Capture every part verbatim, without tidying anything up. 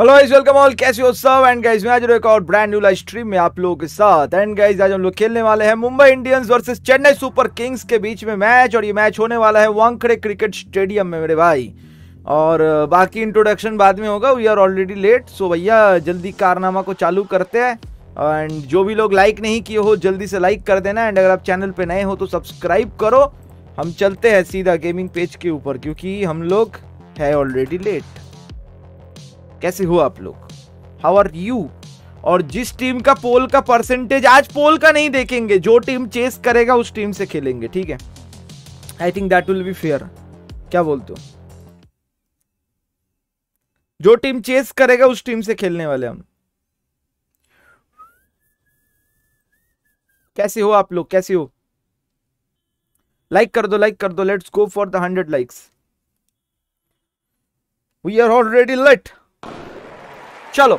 Hello guys, welcome all, कैसे हो सब। एंड गाइस मैं आज एक और ब्रांड न्यू लाइव स्ट्रीम में आप लोगों के साथ। एंड गाइस आज हम लोग खेलने वाले हैं Mumbai Indians versus Chennai super Kings के बीच में मैच, और ये मैच होने वाला है वानखेड़े क्रिकेट स्टेडियम में मेरे भाई। और बाकी इंट्रोडक्शन बाद में होगा, वी आर ऑलरेडी लेट। सो भैया जल्दी कारनामा को चालू करते हैं। एंड जो भी लोग लाइक नहीं किए हो जल्दी से लाइक कर देना। एंड अगर आप चैनल पे नए हो तो सब्सक्राइब करो। हम चलते हैं सीधा गेमिंग पेज के ऊपर, क्योंकि हम लोग है ऑलरेडी लेट। कैसे हो आप लोग, हाउ आर यू। और जिस टीम का पोल का परसेंटेज, आज पोल का नहीं देखेंगे, जो टीम चेस करेगा उस टीम से खेलेंगे, ठीक है। I think that will be fair. क्या बोलते हो? जो टीम चेस करेगा उस टीम से खेलने वाले हम। कैसे हो आप लोग, कैसे हो? लाइक कर दो, लाइक कर दो। Let's go for the hundred likes. We are already late. चलो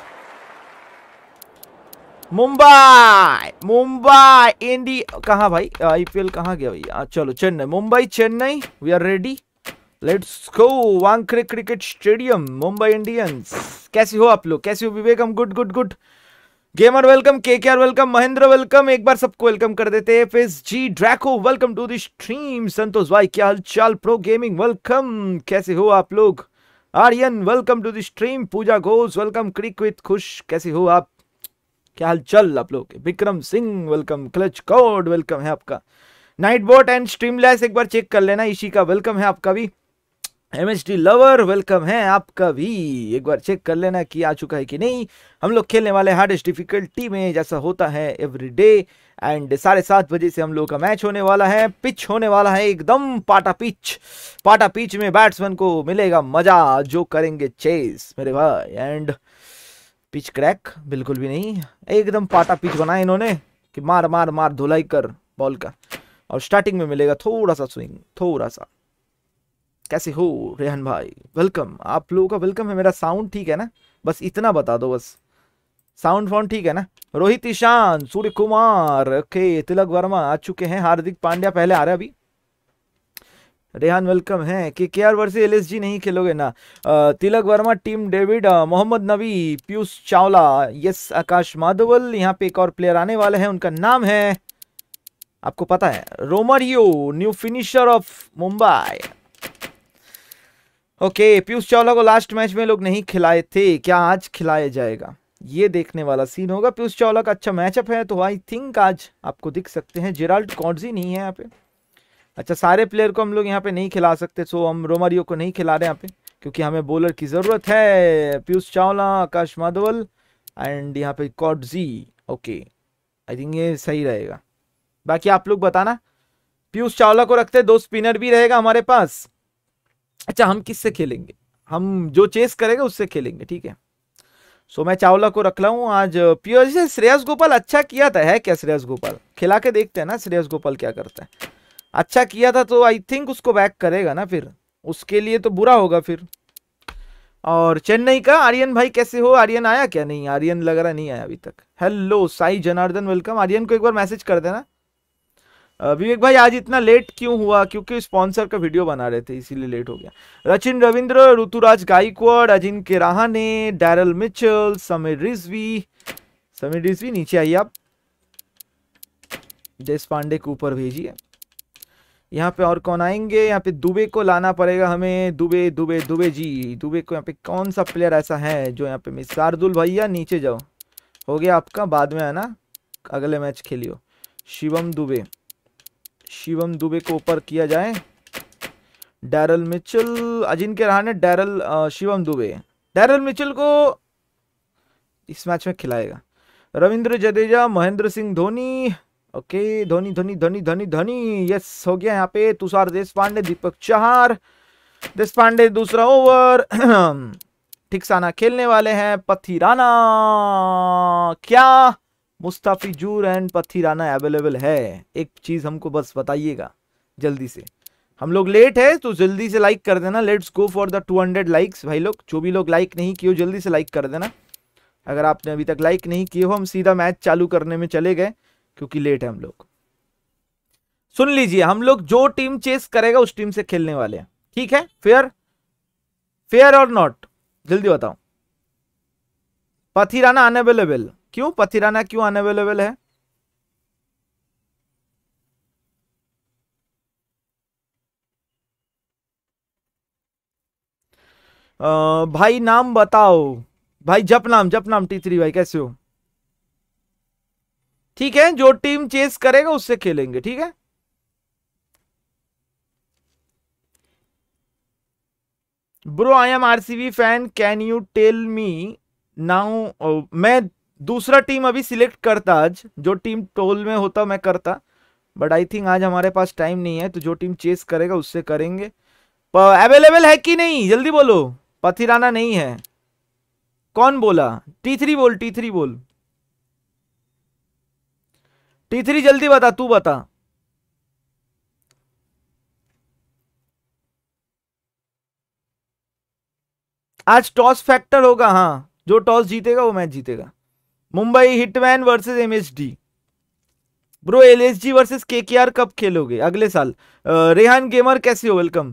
मुंबई, मुंबई इंडिया कहाँ भाई? आईपीएल कहाँ गया भैया? चलो Chennai, Mumbai Chennai, we are ready. Let's go Wankhede cricket stadium, Mumbai Indians. कैसे हो आप लोग, कैसे हो? विवेक हम good good good. Gamer welcome, KKR welcome, Mahendra welcome. एक बार सबको वेलकम कर देते हैं। FS G Draco welcome to the stream. Santosh भाई क्या हाल चाल? प्रो गेमिंग वेलकम, कैसे हो आप लोग? Aryan welcome to the stream. Puja Ghosh welcome. Cric with Khush, कैसे हो आप? क्या हाल चल आप लोग? Vikram Singh welcome. Clutch code welcome है आपका। नाइट बोट एंड स्ट्रीमलेस एक बार चेक कर लेना। इसी का वेलकम है आपका भी। एमएचडी लवर वेलकम है आपका भी, एक बार चेक कर लेना कि आ चुका है कि नहीं। हम लोग खेलने वाले हार्डेस्ट डिफिकल्टी में, जैसा होता है एवरी डे। एंड साढ़े सात बजे से हम लोग का मैच होने वाला है। पिच होने वाला है एकदम पाटा पिच। पाटा पिच में बैट्समैन को मिलेगा मजा जो करेंगे चेस मेरे भाई। एंड पिच क्रैक बिल्कुल भी नहीं, एकदम पाटा पिच बनाया इन्होंने कि मार मार मार धुलाई कर बॉल का। और स्टार्टिंग में मिलेगा थोड़ा सा स्विंग, थोड़ा सा। कैसे हो रेहान भाई? वेलकम, आप लोगों का वेलकम है। मेरा साउंड ठीक है ना? बस इतना बता दो, बस साउंड फाउंड ठीक है ना? रोहित ईशान, सूर्य कुमार, ओके, तिलक वर्मा आ चुके हैं। हार्दिक पांड्या पहले आ रहे हैं अभी। रेहान वेलकम है। के के आर वर्सेस एलएसजी नहीं खेलोगे ना? Tilak Varma, Tim David, Mohammad Nabi, Piyush Chawla, yes, Akash Madhwal. यहाँ पे एक और प्लेयर आने वाले हैं, उनका नाम है, आपको पता है, Romario, new finisher of Mumbai. Okay, Piyush Chawla को लास्ट मैच में लोग नहीं खिलाए थे, क्या आज खिलाया जाएगा? ये देखने वाला सीन होगा। पीयूष चावला का अच्छा मैचअप है, तो आई थिंक आज आपको दिख सकते हैं। जेराल्ड कॉड्जी नहीं है यहाँ पे। अच्छा, सारे प्लेयर को हम लोग यहाँ पे नहीं खिला सकते, सो हम रोमारियो को नहीं खिला रहे यहाँ पे, क्योंकि हमें बॉलर की जरूरत है। पीयूष चावला, आकाश माधवल एंड यहाँ पे कॉड्जी। ओके, आई थिंक ये सही रहेगा। बाकी आप लोग बताना। पीयूष चावला को रखते, दो स्पिनर भी रहेगा हमारे पास। अच्छा, हम किससे खेलेंगे? हम जो चेस करेगा उससे खेलेंगे, ठीक है। सो मैं चावला को रख लाऊं आज। पीयूष से श्रेयस गोपाल अच्छा किया था, है क्या? श्रेयस गोपाल खिला के देखते हैं ना, श्रेयस गोपाल क्या करता है। अच्छा किया था तो आई थिंक उसको बैक करेगा ना, फिर उसके लिए तो बुरा होगा फिर। और चेन्नई का आर्यन भाई कैसे हो? आर्यन आया क्या? नहीं, आर्यन लग रहा नहीं आया अभी तक। Hello Sai Janardhan welcome. आर्यन को एक बार मैसेज कर देना। विवेक भाई आज इतना लेट क्यों हुआ? क्योंकि स्पॉन्सर का वीडियो बना रहे थे, इसीलिए लेट हो गया। Rachin Ravindra, Ruturaj Gaikwad, Ajinkya Rahane, Daryl Mitchell, Sameer Rizvi. समीर रिजवी नीचे आइए आप, देश पांडे को ऊपर भेजिए। यहाँ पे और कौन आएंगे? यहाँ पे दुबे को लाना पड़ेगा हमें। दुबे दुबे दुबे जी, दुबे को यहाँ पे कौन सा प्लेयर ऐसा है जो यहाँ पे मिस? शार्दुल भैया नीचे जाओ, हो गया आपका, बाद में आना, अगले मैच खेलियो। शिवम दुबे, शिवम दुबे को ऊपर किया जाए। Daryl Mitchell, Ajinkya Rahane, Daryl, Shivam Dube. Daryl Mitchell को इस मैच में खिलाएगा। रविंद्र जडेजा, महेंद्र सिंह धोनी, ओके, धोनी धोनी धोनी धोनी धोनी, यस हो गया यहाँ पे। तुषार देशपांडे, दीपक चहार, देशपांडे दूसरा ओवर। ठिकसाना खेलने वाले हैं। पथिराना, क्या मुस्ताफिजुर एंड पथिराना अवेलेबल है? एक चीज हमको बस बताइएगा जल्दी से। हम लोग लेट है तो जल्दी से लाइक कर देना। Let's go for the two hundred likes भाई लोग। जो भी लोग लाइक नहीं किए हो जल्दी से लाइक कर देना। अगर आपने अभी तक लाइक नहीं किए हो, हम सीधा मैच चालू करने में चले गए क्योंकि लेट है हम लोग। सुन लीजिए, हम लोग जो टीम चेस करेगा उस टीम से खेलने वाले हैं, ठीक है? फेयर, फेयर और नॉट, जल्दी बताओ। पथिराना अनअवेलेबल। क्यों पथिराना क्यों अनअवेलेबल है? आ, भाई नाम बताओ भाई, जप नाम जप नाम। टी थ्री भाई कैसे हो? ठीक है, जो टीम चेस करेगा उससे खेलेंगे, ठीक है। Bro I am RCB fan, can you tell me now. मैं दूसरा टीम अभी सिलेक्ट करता, आज जो टीम टोल में होता मैं करता, बट आई थिंक आज हमारे पास टाइम नहीं है, तो जो टीम चेस करेगा उससे करेंगे। अवेलेबल है कि नहीं जल्दी बोलो। पथिराना नहीं है। कौन बोला? टी थ्री बोल, टी थ्री बोल, टी थ्री जल्दी बता, तू बता। आज टॉस फैक्टर होगा, हाँ जो टॉस जीतेगा वो मैच जीतेगा। Mumbai hitman versus MSD. Bro LSG versus KKR कब खेलोगे? अगले साल। रेहान गेमर कैसे हो? वेलकम।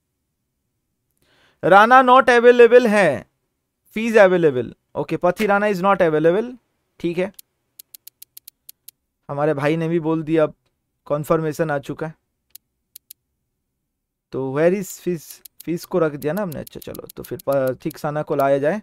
राणा नॉट अवेलेबल है, fees available. Okay Pathirana is not available, ठीक है। हमारे भाई ने भी बोल दिया, अब कॉन्फर्मेशन आ चुका है। तो वेर इज फीस? फीस को रख दिया ना हमने। अच्छा चलो, तो फिर थिक्साना को लाया जाए।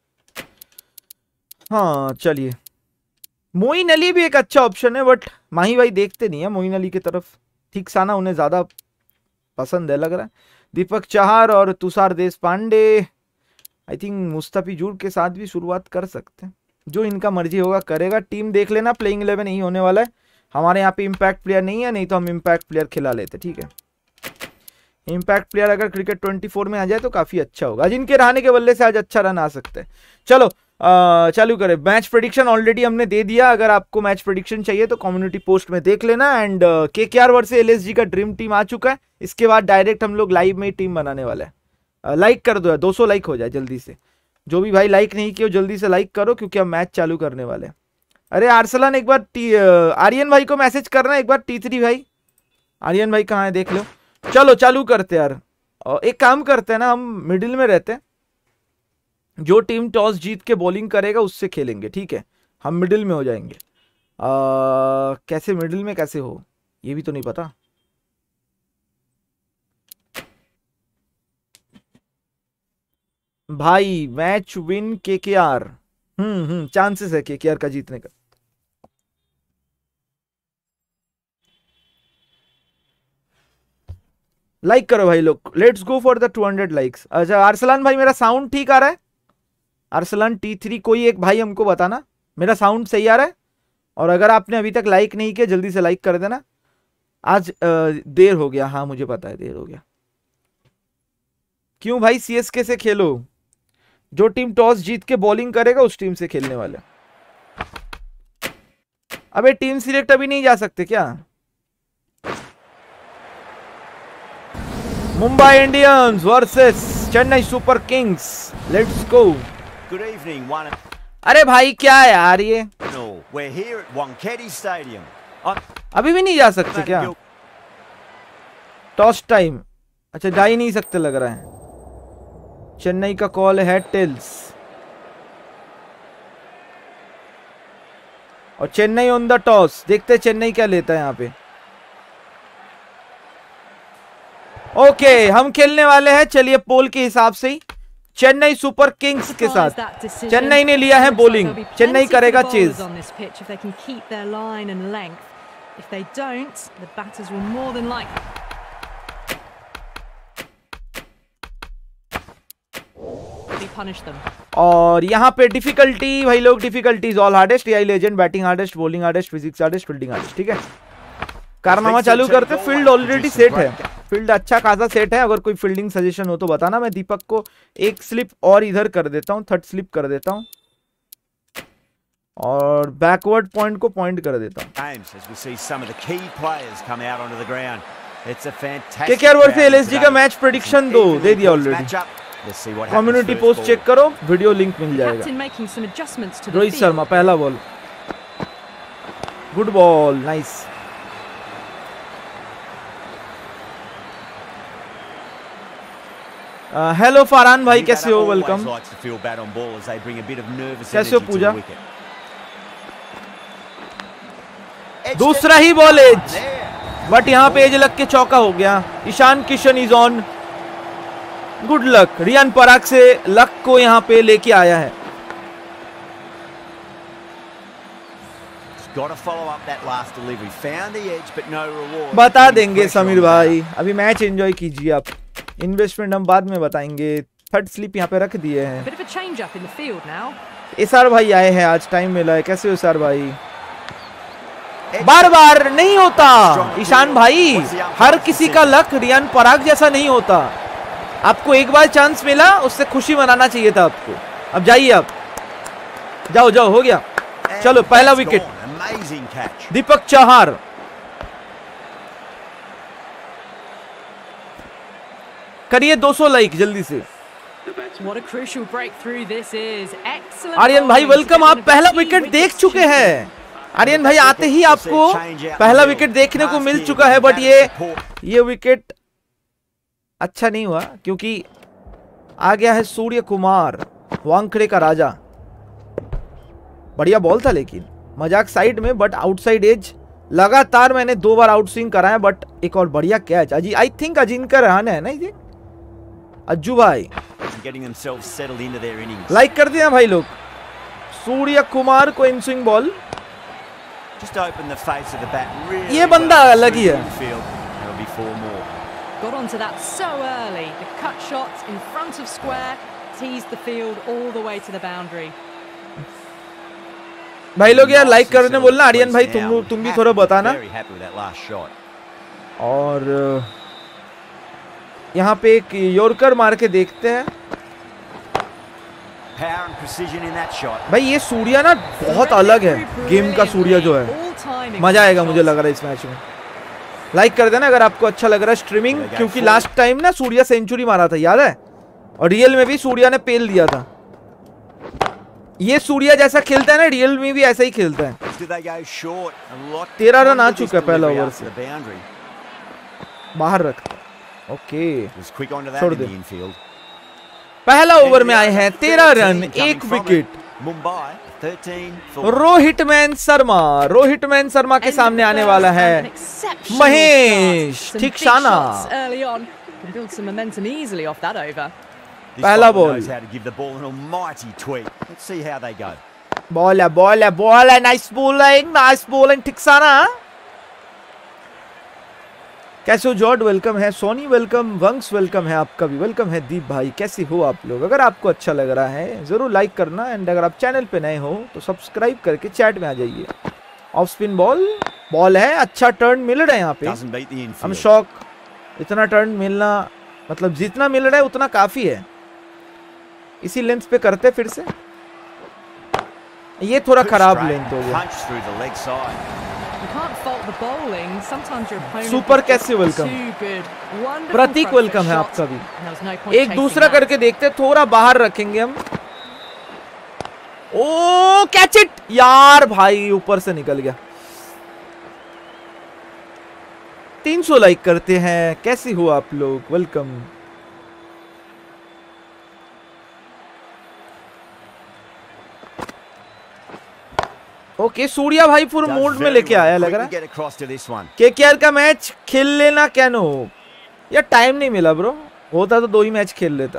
हाँ चलिए, मोइन अली भी एक अच्छा ऑप्शन है, बट माही भाई देखते नहीं है मोइन अली की तरफ। थिक्साना उन्हें ज्यादा पसंद है लग रहा है। दीपक चाहर और तुषार देश पांडे, आई थिंक मुस्तफिजुर के साथ भी शुरुआत कर सकते हैं। जो इनका मर्जी होगा करेगा। टीम देख लेना, प्लेइंग इलेवन नहीं होने वाला है हमारे यहाँ पे। इम्पैक्ट प्लेयर नहीं है, नहीं तो हम इम्पैक्ट प्लेयर खिला लेते, ठीक है। इम्पैक्ट प्लेयर अगर क्रिकेट ट्वेंटी फोर में आ जाए तो काफी अच्छा होगा। जिनके रहने के बल्ले से आज अच्छा रन आ सकते हैं। चलो आ, चालू करें। मैच प्रेडिक्शन ऑलरेडी हमने दे दिया, अगर आपको मैच प्रेडिक्शन चाहिए तो कम्युनिटी पोस्ट में देख लेना। एंड केकेआर वर्सेस एलएसजी का ड्रीम टीम आ चुका है। इसके बाद डायरेक्ट हम लोग लाइव में ही टीम बनाने वाला है। लाइक कर दो यार, दो सौ लाइक हो जाए जल्दी से। जो भी भाई लाइक नहीं किया जल्दी से लाइक करो, क्योंकि हम मैच चालू करने वाले हैं। अरे आर्सलान एक बार टी आर्यन भाई को मैसेज करना एक बार। टी थ्री भाई, आर्यन भाई कहाँ है देख लो। चलो चालू करते यार। एक काम करते हैं ना, हम मिडिल में रहते हैं। जो टीम टॉस जीत के बॉलिंग करेगा उससे खेलेंगे, ठीक है। हम मिडिल में हो जाएंगे। आ, कैसे मिडिल में कैसे हो ये भी तो नहीं पता। भाई मैच विन केकेआर। हम्म हम्म चांसेस है केकेआर का जीतने का। लाइक करो भाई लोग, let's go for the two hundred likes. अच्छा अरसलान भाई मेरा साउंड ठीक आ रहा है? अरसलान टी थ्री कोई एक भाई हमको बताना मेरा साउंड सही आ रहा है। और अगर आपने अभी तक लाइक नहीं किया जल्दी से लाइक कर देना। आज आ, देर हो गया, हाँ मुझे पता है देर हो गया। क्यों भाई? सीएसके से खेलो। जो टीम टॉस जीत के बॉलिंग करेगा उस टीम से खेलने वाले। अबे टीम सिलेक्ट अभी नहीं जा सकते क्या? Mumbai Indians versus Chennai super kings, let's go. Good evening, one. अरे भाई क्या यार ये? No, we're here at Wankhede Stadium. I'm... अभी भी नहीं जा सकते क्या? Toss time. अच्छा जा ही नहीं सकते लग रहा है। चेन्नई का कॉल है टेल्स, और चेन्नई ऑन द टॉस। देखते चेन्नई क्या लेता है यहाँ पे। ओके हम खेलने वाले हैं, चलिए पोल के हिसाब से ही चेन्नई सुपर किंग्स के साथ। चेन्नई ने लिया है बॉलिंग, चेन्नई करेगा चेज। और यहाँ पे डिफिकल्टी भाई लोग, difficulties all hardest, AI legend, batting hardest, bowling hardest, physics hardest, fielding hardest, ठीक है। कारनामा चालू करते। फील्ड ऑलरेडी सेट है, फील्ड अच्छा खासा सेट है। अगर कोई फील्डिंग सजेशन हो तो बताना। मैं दीपक को एक स्लिप और इधर कर देता हूँ, थर्ड स्लिप कर देता हूँ, और बैकवर्ड पॉइंट को पॉइंट कर देता हूँ। केकेआर वर्सेस एलएसजी का मैच प्रेडिक्शन दो दे दिया ऑलरेडी। कम्युनिटी पोस्ट चेक करो, वीडियो लिंक मिल जाएगा। रोहित शर्मा पहला ball, good ball, nice. Hello Farhan भाई, कैसे हो? वेलकम। कैसे हो पूजा? दूसरा ही बॉल एज, बट यहाँ पे एज लग के चौका हो गया। Ishan Kishan is on. Good luck. Riyan Parag से लक को यहाँ पे लेके आया है। बता देंगे समीर भाई, अभी मैच एंजॉय कीजिए आप। इन्वेस्टमेंट हम बाद में बताएंगे। थर्ड स्लिप यहाँ पे रख दिए हैं। एसआर भाई आए हैं, आज टाइम मिला है। कैसे हो एसआर भाई? बार बार नहीं होता ईशान भाई, हर किसी का लक रियान पराग जैसा नहीं होता। आपको एक बार चांस मिला, उससे खुशी मनाना चाहिए था आपको। अब जाइए, आप जाओ जाओ, हो गया। चलो पहला विकेट दीपक चाहर। करिए दो सौ लाइक जल्दी से। आर्यन भाई वेलकम। आप पहला विकेट देख चुके हैं। आर्यन भाई आते ही आपको पहला विकेट देखने को मिल चुका है, बट ये ये विकेट अच्छा नहीं हुआ क्योंकि आ गया है सूर्य कुमार, वांकड़े का राजा। बढ़िया बॉल था लेकिन मजाक साइड में, बट आउटसाइड एज। लगातार मैंने दो बार आउट स्विंग करा है, बट एक और बढ़िया कैच। अजी आई थिंक अजिंक्य रहाणे है ना ये? अज्जू भाई लाइक कर दिया भाई लोग। सूर्य कुमार को इन स्विंग बॉल। ये बंदा अलग ही है। Got onto that so early. The cut shot in front of square teased the field all the way to the boundary. भाई लोग यार लाइक करने बोलना। आर्यन भाई तुम तुम भी थोड़ा बताना। और यहाँ पे एक यॉर्कर मार के देखते हैं। भाई ये सूर्या ना बहुत अलग है, गेम का सूर्या जो है। मजा आएगा मुझे लग रहा है इस मैच में। लाइक कर देना अगर आपको अच्छा लग रहा है स्ट्रीमिंग, क्योंकि लास्ट टाइम ना सूर्या सेंचुरी मारा था, याद है? और रियल में भी सूर्या ने पेल दिया था। ये सूर्या जैसा खेलता है ना, रियल में भी ऐसा ही खेलता है। तेरह रन आ चुका है पहला ओवर से। बाहर रखता। ओके छोड़ दे। पहला ओवर में आए हैं तेरह रन, एक विकेट। रोहितमैन शर्मा रोहितमैन शर्मा के सामने आने वाला है महेश ठिकशाना। पहला बॉल। बॉल है बॉल है बॉल है nice bowling nice bowling Theekshana. कैसे हो जॉर्ड? वेलकम है। सोनी वेलकम। वंश वेलकम है। आपका भी वेलकम है। दीप भाई कैसे हो आप लोग? अगर आपको अच्छा लग रहा है जरूर लाइक करना, एंड अगर आप चैनल पे नए हो तो सब्सक्राइब करके चैट में आ जाइए। ऑफ स्पिन बॉल बॉल है। अच्छा टर्न मिल रहा है यहाँ पे। हम शॉक। इतना टर्न मिलना मतलब जितना मिल रहा है उतना काफी है। इसी लेंथ पे करते फिर से। ये थोड़ा खराब लेंथ हो गया। सुपर कैसे वेलकम। प्रतीक वेलकम है आपका भी। एक दूसरा करके देखते, थोड़ा बाहर रखेंगे हम। ओ कैच इट यार भाई, ऊपर से निकल गया। तीन सौ लाइक करते हैं। कैसे हो आप लोग? वेलकम। ओके सूर्या भाई पूरे मूड में लेके आया लग रहा है। केकेआर का मैच खेल लेना क्या नो यार, टाइम नहीं मिला ब्रो, होता तो दो ही मैच खेल लेता।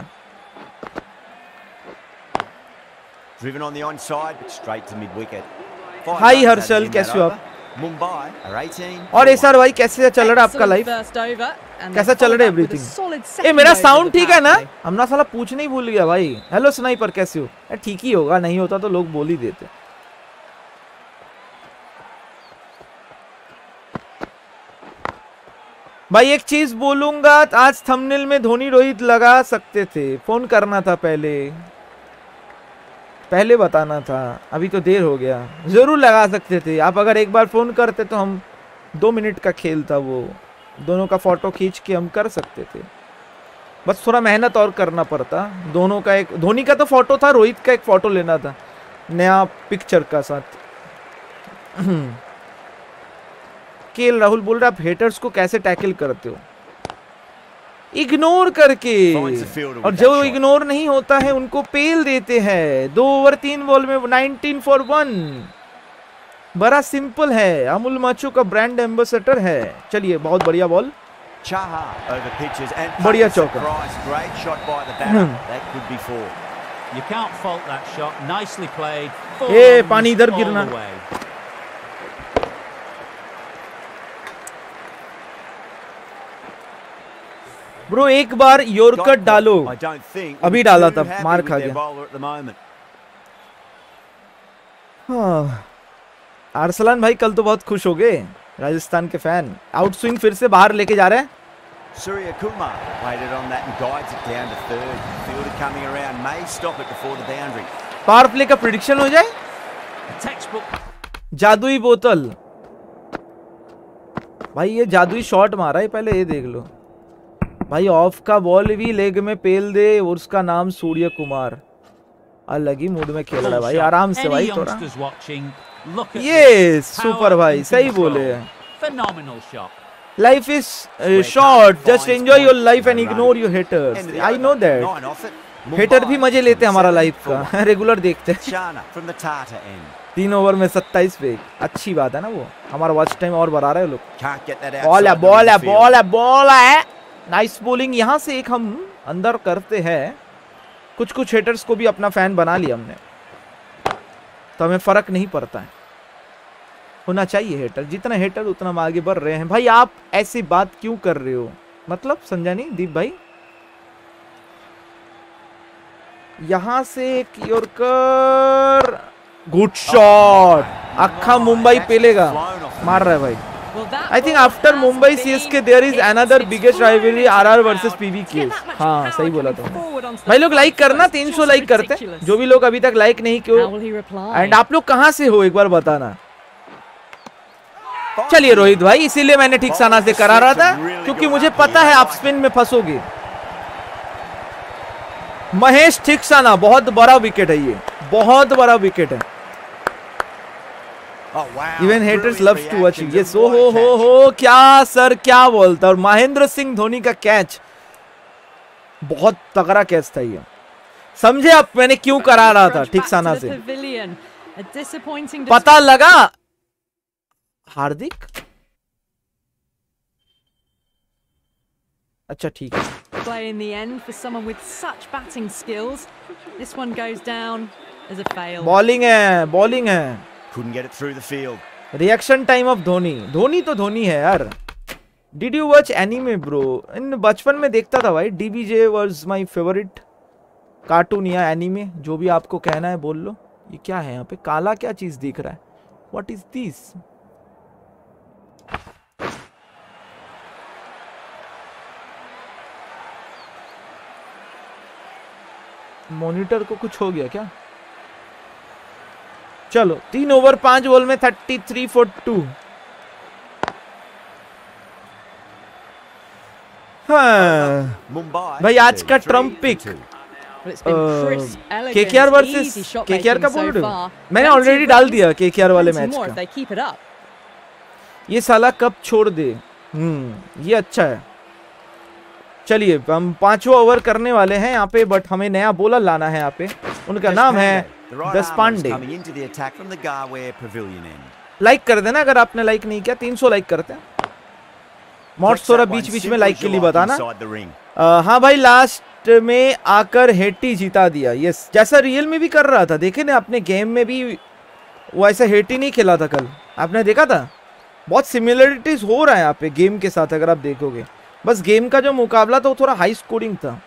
हाय हर्षल कैसे हो आप? और एसआर भाई कैसे चल रहा है आपका लाइफ? कैसा चल रहा है एवरीथिंग? ए मेरा साउंड ठीक है ना? हमना साला पूछने ही भूल गया भाई। हेलो स्नाइपर कैसे हो? ठीक ही होगा, नहीं होता तो लोग बोल ही देते। भाई एक चीज बोलूंगा, आज थंबनेल में धोनी रोहित लगा सकते थे, फोन करना था पहले पहले बताना था, अभी तो देर हो गया। जरूर लगा सकते थे आप, अगर एक बार फोन करते तो हम दो मिनट का खेल था वो, दोनों का फोटो खींच के हम कर सकते थे। बस थोड़ा मेहनत और करना पड़ता। दोनों का एक, धोनी का तो फोटो था, रोहित का एक फोटो लेना था नया पिक्चर का साथ। केएल राहुल बोल रहा आप हेटर्स को कैसे टैकल करते हो? इग्नोर करके, Finds the fielder और with जो that shot. इग्नोर नहीं होता है उनको पेल देते हैं। दो ओवर तीन बॉल में नाइनटीन फॉर वन। बड़ा सिंपल है, अमूल माचो का ब्रांड एम्बेसडर है। चलिए बहुत बढ़िया ball, Chaha over pitches and बढ़िया puts it चौका। across. Great shot by the batter. That could be four. You can't fault that shot. Nicely played. Four ए runs पानी इधर all गिरना। the way. ब्रो एक बार यॉर्कर Got डालो। I don't think. अभी We're डाला too था, happy मार with खा their गया। bowler at the moment. हाँ। अरसलान भाई कल तो बहुत खुश हो गए, राजस्थान के फैन। आउट स्विंग फिर से बाहर लेके जा रहे हैं। Surya Kumar waited on that and guides it down to third. Fielder coming around may stop it before the boundary. Power play का प्रेडिक्शन हो जाए। A textbook. जादुई बोतल भाई, ये जादुई शॉट मारा है, पहले ये देख लो भाई। ऑफ का बॉल भी लेग में पेल दे, और उसका नाम सूर्य कुमार। अलग ही मूड में खेल रहा है भाई, आराम से भाई थोड़ा। Youngsters watching, look at ये this. सुपर Power भाई, and सही control. बोले। Phenomenal shot. Life is short, just enjoy your life and ignore your haters. I know that, Nine off it. Hater भी मजे लेते हैं हमारा Seven लाइफ for का, रेगुलर देखते हैं। Chana from the Tata end. तीन ओवर में सत्ताईस पे, अच्छी बात है ना, वो हमारा वॉच टाइम और बढ़ा रहे हैं लोग। Can't get that बॉल है outside the बॉल है midfield. बॉल है बॉल है, नाइस बॉलिंग। यहाँ से एक हम अंदर करते हैं। कुछ कुछ हेटर्स को भी अपना फैन बना लिया हमने, तो हमें फर्क नहीं पड़ता है। होना चाहिए हेटर, जितना हेटर उतना हम आगे बढ़ रहे हैं। भाई आप ऐसी बात क्यों कर रहे हो, मतलब समझा नहीं दीप भाई। यहां से एक यॉर्कर, गुड शॉट। अक्खा मुंबई पेलेगा, मार रहा है भाई। I think after Mumbai C S K there is another biggest rivalry R R versus P B K। हाँ सही बोला तो भाई। लोग लाइक करना, तीन सौ लाइक करते हैं जो भी लोग अभी तक लाइक नहीं किए। एंड आप लोग कहाँ से हो एक बार बताना। चलिए रोहित भाई, इसीलिए मैंने ठीक साना से करा रहा था, क्योंकि मुझे पता है आप स्पिन में फंसोगे। महेश ठिकसाना, बहुत बड़ा विकेट है ये, बहुत बड़ा विकेट है। Oh, wow. Even haters Brilliant loves to watch reaction ये। to सो what हो a हो catch. हो क्या सर क्या बोलता। और महेंद्र सिंह धोनी का कैच, बहुत तगड़ा कैच था ये। समझे आप मैंने क्यों करा रहा था ठीक साना से, पता लगा। हार्दिक, अच्छा ठीक है। Play in the end for someone with such batting skills. This one goes down as a fail. Bowling है बॉलिंग है। Couldn't get it through the field. Reaction time of Dhoni, Dhoni तो धोनी है यार। Did you watch anime bro? In बचपन में देखता था भाई, DBZ was my favourite cartoon या एनीमे, जो भी आपको कहना है बोल लो। ये क्या है यहाँ पे, काला क्या चीज दिख रहा है, व्हाट इज दिस? मॉनिटर को कुछ हो गया क्या? चलो तीन ओवर पांच बॉल में थर्टी थ्री फॉर टू। हाँ Mumbai. भाई आज का three trump for pick two. Well, it's been crisp, elegant, KKR easy versus shot KKR का making बोल so रहे हो? far. मैंने Plenty ऑलरेडी of डाल runs, दिया केकेआर वाले plenty मैच more का। if they keep it up. ये साला कब छोड़ दे। हम्म ये अच्छा है। चलिए हम पांचवा ओवर करने वाले हैं यहाँ पे, बट हमें नया बॉलर लाना है यहाँ पे। उनका नाम है Deshpande. Coming into the attack from the Garware Pavilion end. Like कर देना अगर आपने लाइक नहीं किया, तीन सौ लाइक करते हैं। मॉड्स थोड़ा बीच बीच में लाइक के लिए बताना। Inside the ring. आ, हाँ भाई लास्ट में आकर हेटी जिता दिया। यस, जैसा रियल में भी कर रहा था, देखे ना आपने गेम में भी वो ऐसा हेटी नहीं खेला था कल, आपने देखा था। बहुत सिमिलरिटीज हो रहा है यहाँ पे गेम के साथ अगर आप देखोगे। बस गेम का जो मुकाबला था वो थोड़ा हाई स्कोरिंग था।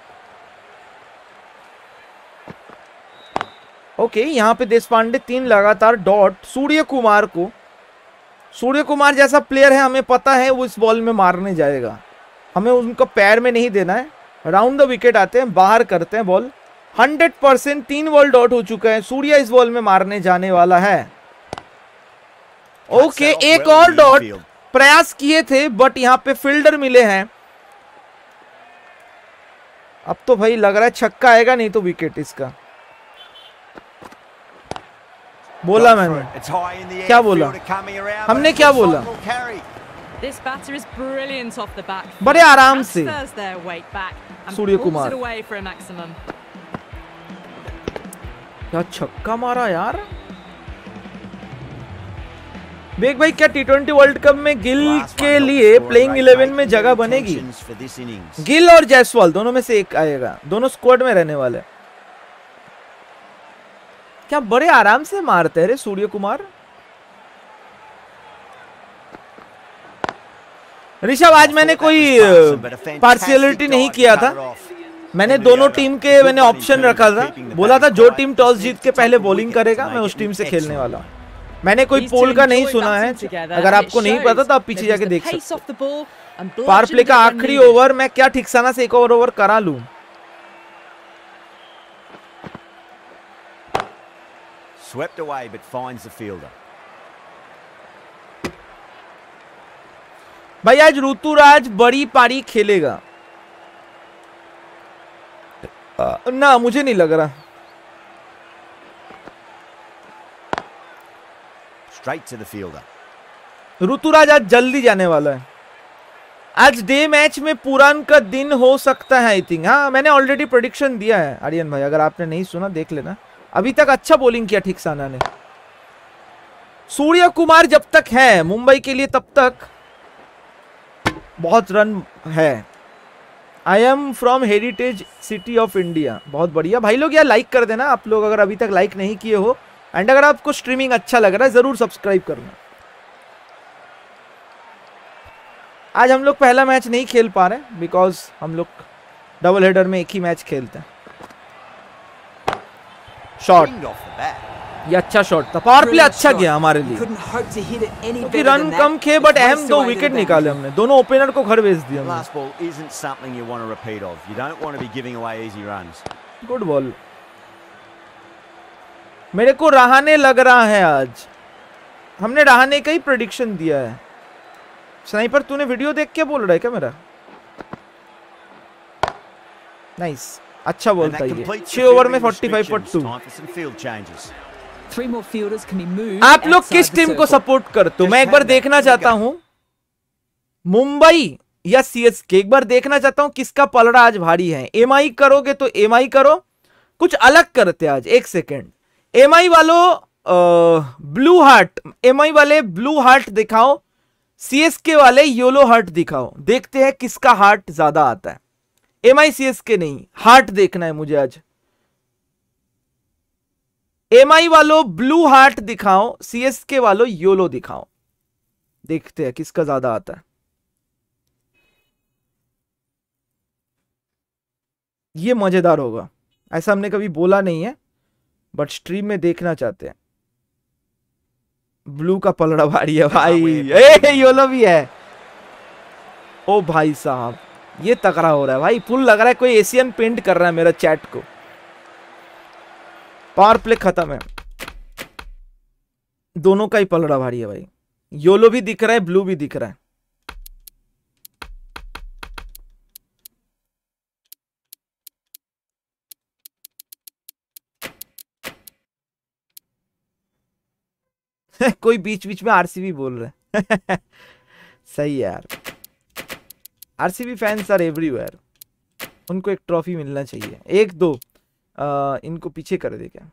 ओके यहाँ पे देशपांडे तीन लगातार डॉट सूर्य कुमार को। सूर्य कुमार जैसा प्लेयर है, हमें पता है वो इस बॉल में मारने जाएगा, हमें उनको पैर में नहीं देना है। राउंड द विकेट आते हैं, बाहर करते हैं बॉल। हंड्रेड परसेंट तीन बॉल डॉट हो चुका है, सूर्य इस बॉल में मारने जाने वाला है। ओके okay, एक और डॉट प्रयास किए थे बट यहाँ पे फील्डर मिले हैं। अब तो भाई लग रहा है छक्का आएगा, नहीं तो विकेट इसका। बोला मैंने, क्या बोला हमने, क्या बोला? This batter is brilliant off the back. बड़े आराम से Transfers their weight back and Surya pulls Kumar it away for a maximum. क्या छक्का मारा यार। देख भाई, क्या टी ट्वेंटी वर्ल्ड कप में गिल के लिए प्लेइंग इलेवन में जगह बनेगी? गिल और जायसवाल दोनों में से एक आएगा, दोनों स्क्वाड में रहने वाले। क्या बड़े आराम से मारते हैं रे सूर्य कुमार। ऋषभ, आज मैंने कोई पार्शियलिटी नहीं किया था, मैंने दोनों टीम के मैंने ऑप्शन रखा था, बोला था जो टीम टॉस जीत के पहले बॉलिंग करेगा मैं उस टीम से खेलने वाला हूं। मैंने कोई पोल का नहीं सुना है, अगर आपको नहीं पता तो आप पीछे जाके देख सकते हो। पावर प्ले का आखिरी ओवर मैं क्या ठिकसाना से एक और ओवर करा लूं। Swept away but finds the fielder. भाई आज ऋतुराज बड़ी पारी खेलेगा ना, मुझे नहीं लग रहा। Straight to the fielder. Rituraj आज जल्दी जाने वाला है। आज डे मैच में पुरान का दिन हो सकता है आई थिंक। हाँ, मैंने ऑलरेडी प्रेडिक्शन दिया है आर्यन भाई, अगर आपने नहीं सुना देख लेना। अभी तक अच्छा बॉलिंग किया ठिकसाना ने। सूर्य कुमार जब तक है मुंबई के लिए तब तक बहुत रन है। I am from heritage city of India. बहुत बढ़िया भाई लोग, यार लाइक कर देना आप लोग अगर अभी तक लाइक नहीं किए हो, एंड अगर आपको स्ट्रीमिंग अच्छा लग रहा है जरूर सब्सक्राइब करना। आज हम लोग पहला मैच नहीं खेल पा रहे बिकॉज हम लोग डबल हेडर में एक ही मैच खेलते हैं। शॉट, ये अच्छा शॉट था, पावर प्ले अच्छा गया हमारे लिए क्योंकि रन कम थे बट अहम दो विकेट निकाले हमने, दोनों ओपनर को घर भेज दिया। Good ball. मेरे को रहाने लग रहा है आज, हमने रहाने का ही प्रेडिक्शन दिया है। स्नाइपर तूने वीडियो देख के बोल रहा है क्या मेरा? नाइस, अच्छा बॉल था ये। छह ओवर में पैंतालीस फॉर टू। आप लोग किस टीम को सपोर्ट करते हो? मैं एक बार देखना चाहता हूं मुंबई या सीएसके, एक बार देखना चाहता हूं किसका पलड़ा आज भारी है। एमआई करोगे तो एमआई करो, कुछ अलग करते आज। एक सेकेंड, एमआई वालों ब्लू हार्ट, एमआई वाले ब्लू हार्ट दिखाओ, सीएसके वाले येलो हार्ट दिखाओ, देखते हैं किसका हार्ट ज्यादा आता है। एमआई सीएसके नहीं, हार्ट देखना है मुझे आज। एमआई वालों ब्लू हार्ट दिखाओ, सीएसके वालों येलो दिखाओ, देखते हैं किसका ज्यादा आता है। ये मजेदार होगा, ऐसा हमने कभी बोला नहीं है बट स्ट्रीम में देखना चाहते हैं। ब्लू का पलड़ा भारी है भाई, ए येलो भी है। ओ भाई साहब, ये तगड़ा हो रहा है भाई, फुल लग रहा है कोई एशियन पेंट कर रहा है मेरा चैट को। पावर प्ले खत्म है, दोनों का ही पलड़ा भारी है भाई, येलो भी दिख रहा है ब्लू भी दिख रहा है। कोई बीच बीच में आरसीबी बोल रहा है। सही है यार, आरसीबी फैंस आर एवरीवेयर, उनको एक ट्रॉफी मिलना चाहिए। एक दो आ, इनको पीछे कर दे क्या?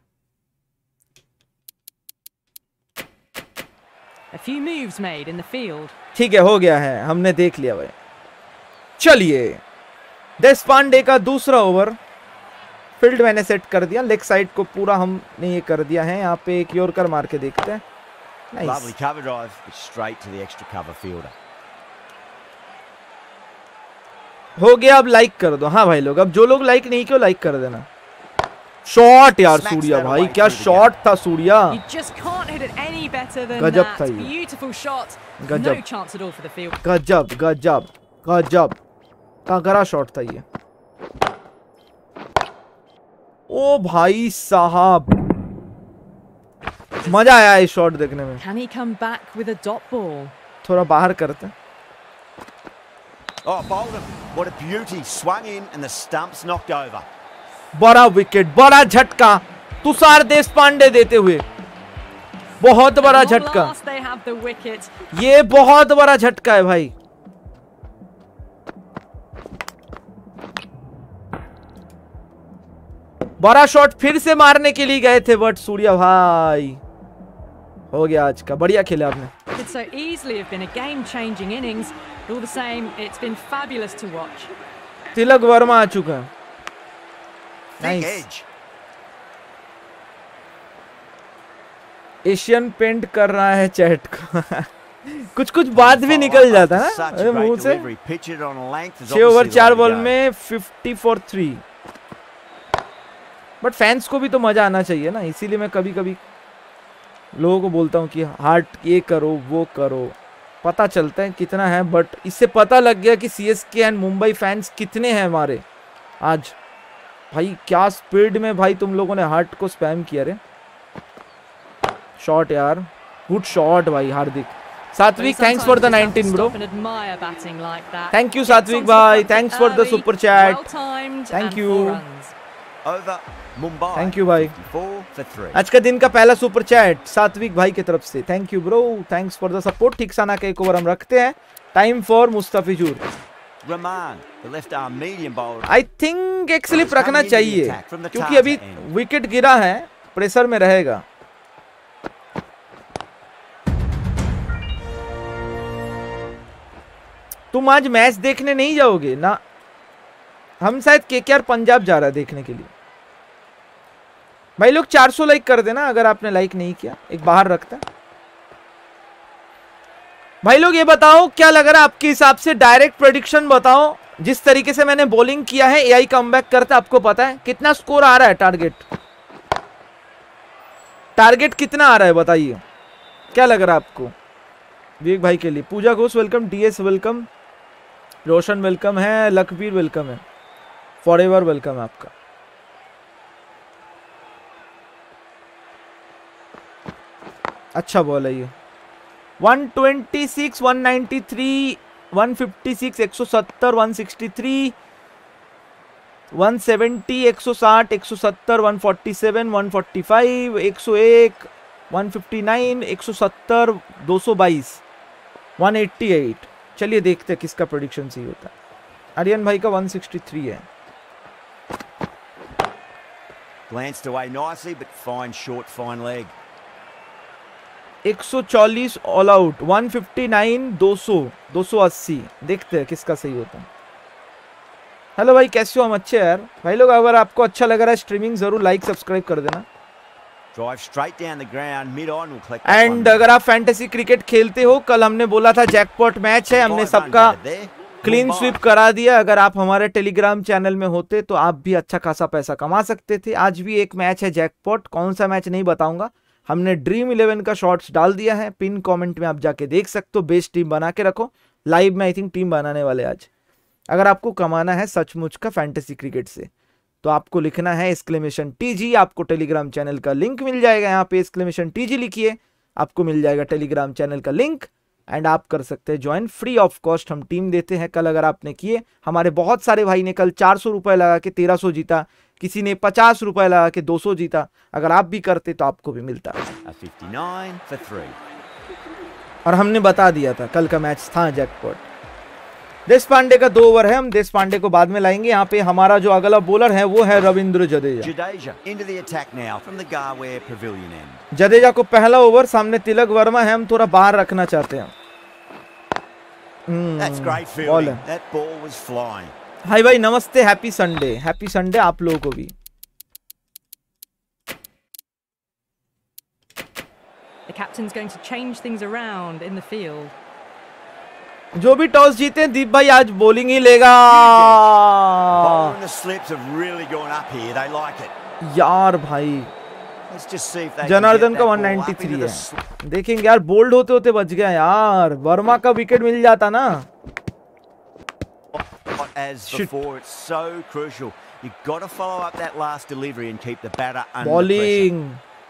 A few moves made in the field. ठीक है, हो गया है, हमने देख लिया भाई। चलिए, देशपांडे का दूसरा ओवर, फील्ड मैंने सेट कर दिया, लेग साइड को पूरा हमने ये कर दिया है। यहाँ पे एक यॉर्कर मार के देखते हैं। Nice. Lovely cover drive, but straight to the extra cover fielder. हो गया, अब लाइक कर दो। हाँ भाई लोग, अब जो लोग लाइक नहीं किया लाइक कर देना। शॉट यार सूर्या भाई, क्या शॉट था सूर्या, गजब था ये, गजब गजब गजब गजब तगड़ा शॉट था ये। ओ भाई साहब, मजा आया इस शॉट देखने में। Can he come back with a dot ball? थोड़ा बाहर करते हैं। Oh, bowled him. What a beauty. Swung in and the stumps knocked over. बड़ा विकेट, बड़ा झटका तुषार देशपांडे देते हुए, बहुत बड़ा झटका। grab the wicket. ये बहुत बड़ा झटका है भाई। बड़ा शॉट फिर से मारने के लिए गए थे बट सूर्या भाई हो गया आज का। बढ़िया खेले आपने। Could so easily have been a game-changing innings. But all the same, it's been fabulous to watch. तिलक वर्मा आ चुका है। Thick Nice. edge. Asian paint कर रहा है चैट को। कुछ कुछ बात भी निकल जाता है Such a ना great मुंह से। delivery. Pitch it on length. There's छह ओवर obviously चार a lot to ball go. में fifty for three. But fans को भी तो मजा आना चाहिए ना, इसीलिए मैं कभी कभी लोगों को बोलता हूँ कि हार्ट ये करो वो करो, पता चलता है कितना है। बट इससे पता लग गया कि सीएसके एंड मुंबई फैंस कितने हैं हमारे आज। भाई क्या स्पीड में भाई तुम लोगों ने हार्ट को स्पैम किया रे। शॉट यार, गुड शॉट भाई Hardik. Satvik thanks for the nineteen bro. Thank you Satvik भाई, thanks for the super chat. Thank you Over Mumbai. Thank you भाई। four for three. आज का दिन का पहला सुपर चैट सात्विक भाई की तरफ से। Thank you bro, thanks for the support. Theekshana का एक ओवर हम रखते हैं। Time for Mustafizur. Rahman, the left arm medium bowler. I think एक स्लिप रखना चाहिए क्योंकि अभी विकेट गिरा है, प्रेशर में रहेगा। तुम आज मैच देखने नहीं जाओगे ना? हम शायद केकेआर पंजाब जा रहा है देखने के लिए। भाई लोग चार सौ लाइक कर देना अगर आपने लाइक नहीं किया। एक बाहर रखता भाई लोग, ये बताओ क्या लग रहा है आपके हिसाब से? डायरेक्ट प्रेडिक्शन बताओ। जिस तरीके से मैंने बॉलिंग किया है एआई कमबैक करता, आपको पता है कितना स्कोर आ रहा है? टारगेट टारगेट कितना आ रहा है बताइए, क्या लग रहा है आपको? विवेक भाई के लिए Puja Ghosh welcome, DS welcome, Roshan welcome है, लखबीर वेलकम है, फॉरएवर वेलकम है आपका। अच्छा बॉल है ये। One twenty six, one ninety three, one fifty six, एक सौ सत्तर, one sixty three, one seventy, एक सौ साठ, एक सौ सत्तर, one forty seven, one forty five, एक सौ एक, वन फिफ्टी नाइन, एक सौ सत्तर, दो सौ बाईस, वन एट्टी एट। चलिए देखते हैं किसका प्रेडिक्शन सही होता है। आर्यन भाई का वन सिक्सटी थ्री है। Glanced away nicely, but fine short, fine leg. एक सौ चालीस all out, one fifty nine, दो सौ, दो सौ अस्सी। देखते हैं किसका सही होता है। हेलो भाई कैसे हो? हम अच्छे यार। भाई लोग अगर आपको अच्छा लग रहा है स्ट्रीमिंग जरूर लाइक सब्सक्राइब कर देना। Drive straight down the ground, mid on will collect that and one. अगर आप फैंटेसी क्रिकेट खेलते हो, कल हमने बोला था जैकपॉट मैच है, हमने Five सबका hundred there. Clean Mumbai. Sweep करा दिया। अगर आप हमारे टेलीग्राम चैनल में होते तो आप भी अच्छा खासा पैसा कमा सकते थे। आज भी एक मैच है जैकपॉट, कौन सा मैच नहीं बताऊंगा। हमने ड्रीम इलेवन का शॉर्ट्स डाल दिया है, पिन कमेंट में आप जाके देख सकते हो। बेस्ट टीम बना के रखो। लाइव में आई थिंक टीम बनाने वाले आज। अगर आपको कमाना है सचमुच का फैंटेसी क्रिकेट से तो आपको लिखना है एक्सक्लेमेशन टीजी। आपको टेलीग्राम चैनल का लिंक मिल जाएगा, यहाँ पे एक्सक्लेमेशन टीजी लिखिए, आपको मिल जाएगा टेलीग्राम चैनल का लिंक एंड आप कर सकते हैं ज्वाइन फ्री ऑफ कॉस्ट। हम टीम देते हैं। कल अगर आपने किए, हमारे बहुत सारे भाई ने कल चार सौ रुपये लगा के तेरह सौ जीता, किसी ने पचास रुपए लगा के दो सौ जीता। अगर आप भी करते तो आपको भी मिलता। A fifty-nine for three. और हमने बता दिया था कल का मैच था जैकपॉट। देश पांडे का दो ओवर है, हम देश पांडे को बाद में लाएंगे। यहाँ पे हमारा जो अगला बॉलर है वो है Ravindra Jadeja. Jadeja into the attack now from the Garware Pavilion end. Jadeja को पहला ओवर, सामने तिलक वर्मा है, हम थोड़ा बाहर रखना चाहते हैं। That's great ball fielding. है। That ball was flying. Hi भाई नमस्ते, हैप्पी संडे। हैप्पी संडे आप लोगों को भी। The captain's going to change things around in the field. जो भी टॉस जीते दीप भाई आज बॉलिंग ही लेगा। Bowling the slips have really gone up here. They like it. यार भाई Let's just see if they can Janardan get का that one ball ninety up three into the है। slip. देखेंगे यार, बोल्ड होते होते बच गया यार। वर्मा का विकेट मिल जाता ना। As Shit. before, it's so crucial. You've got to follow up that last delivery and keep the batter under pressure. Bowling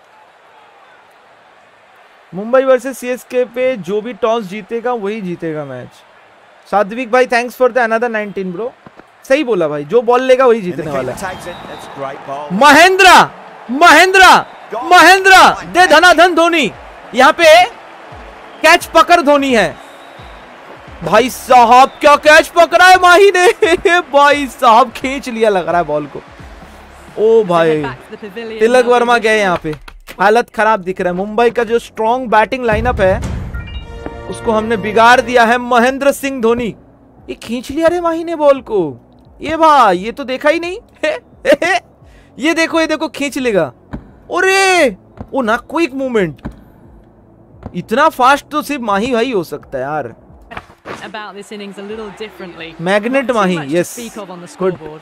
Mumbai versus CSK पे जो भी टॉस जीतेगा वही जीतेगा मैच। सात्विक भाई thanks for the another nineteen bro. सही बोला भाई, जो बॉल लेगा वही And the जीतने keeper वाला है। takes it. That's a great ball. Mahindra Mahindra Mahindra दे धनाधन धोनी। यहाँ पे कैच पकड़ धोनी है भाई साहब, क्या कैच पकड़ा है माही ने भाई साहब, खींच लिया लग रहा है बॉल को। ओ भाई तिलक वर्मा गए यहाँ पे, हालत खराब दिख रहा है। मुंबई का जो स्ट्रॉन्ग बैटिंग लाइनअप है उसको हमने बिगाड़ दिया है। महेंद्र सिंह धोनी, ये खींच लिया रे माही ने बॉल को। ये भाई ये तो देखा ही नहीं हे, हे, हे, ये देखो ये देखो खींच लेगा। अरे वो ना क्विक मूवमेंट, इतना फास्ट तो सिर्फ माही भाई हो सकता है यार। About this innings a little differently. Magnet Mahi, yes good. Scoreboard.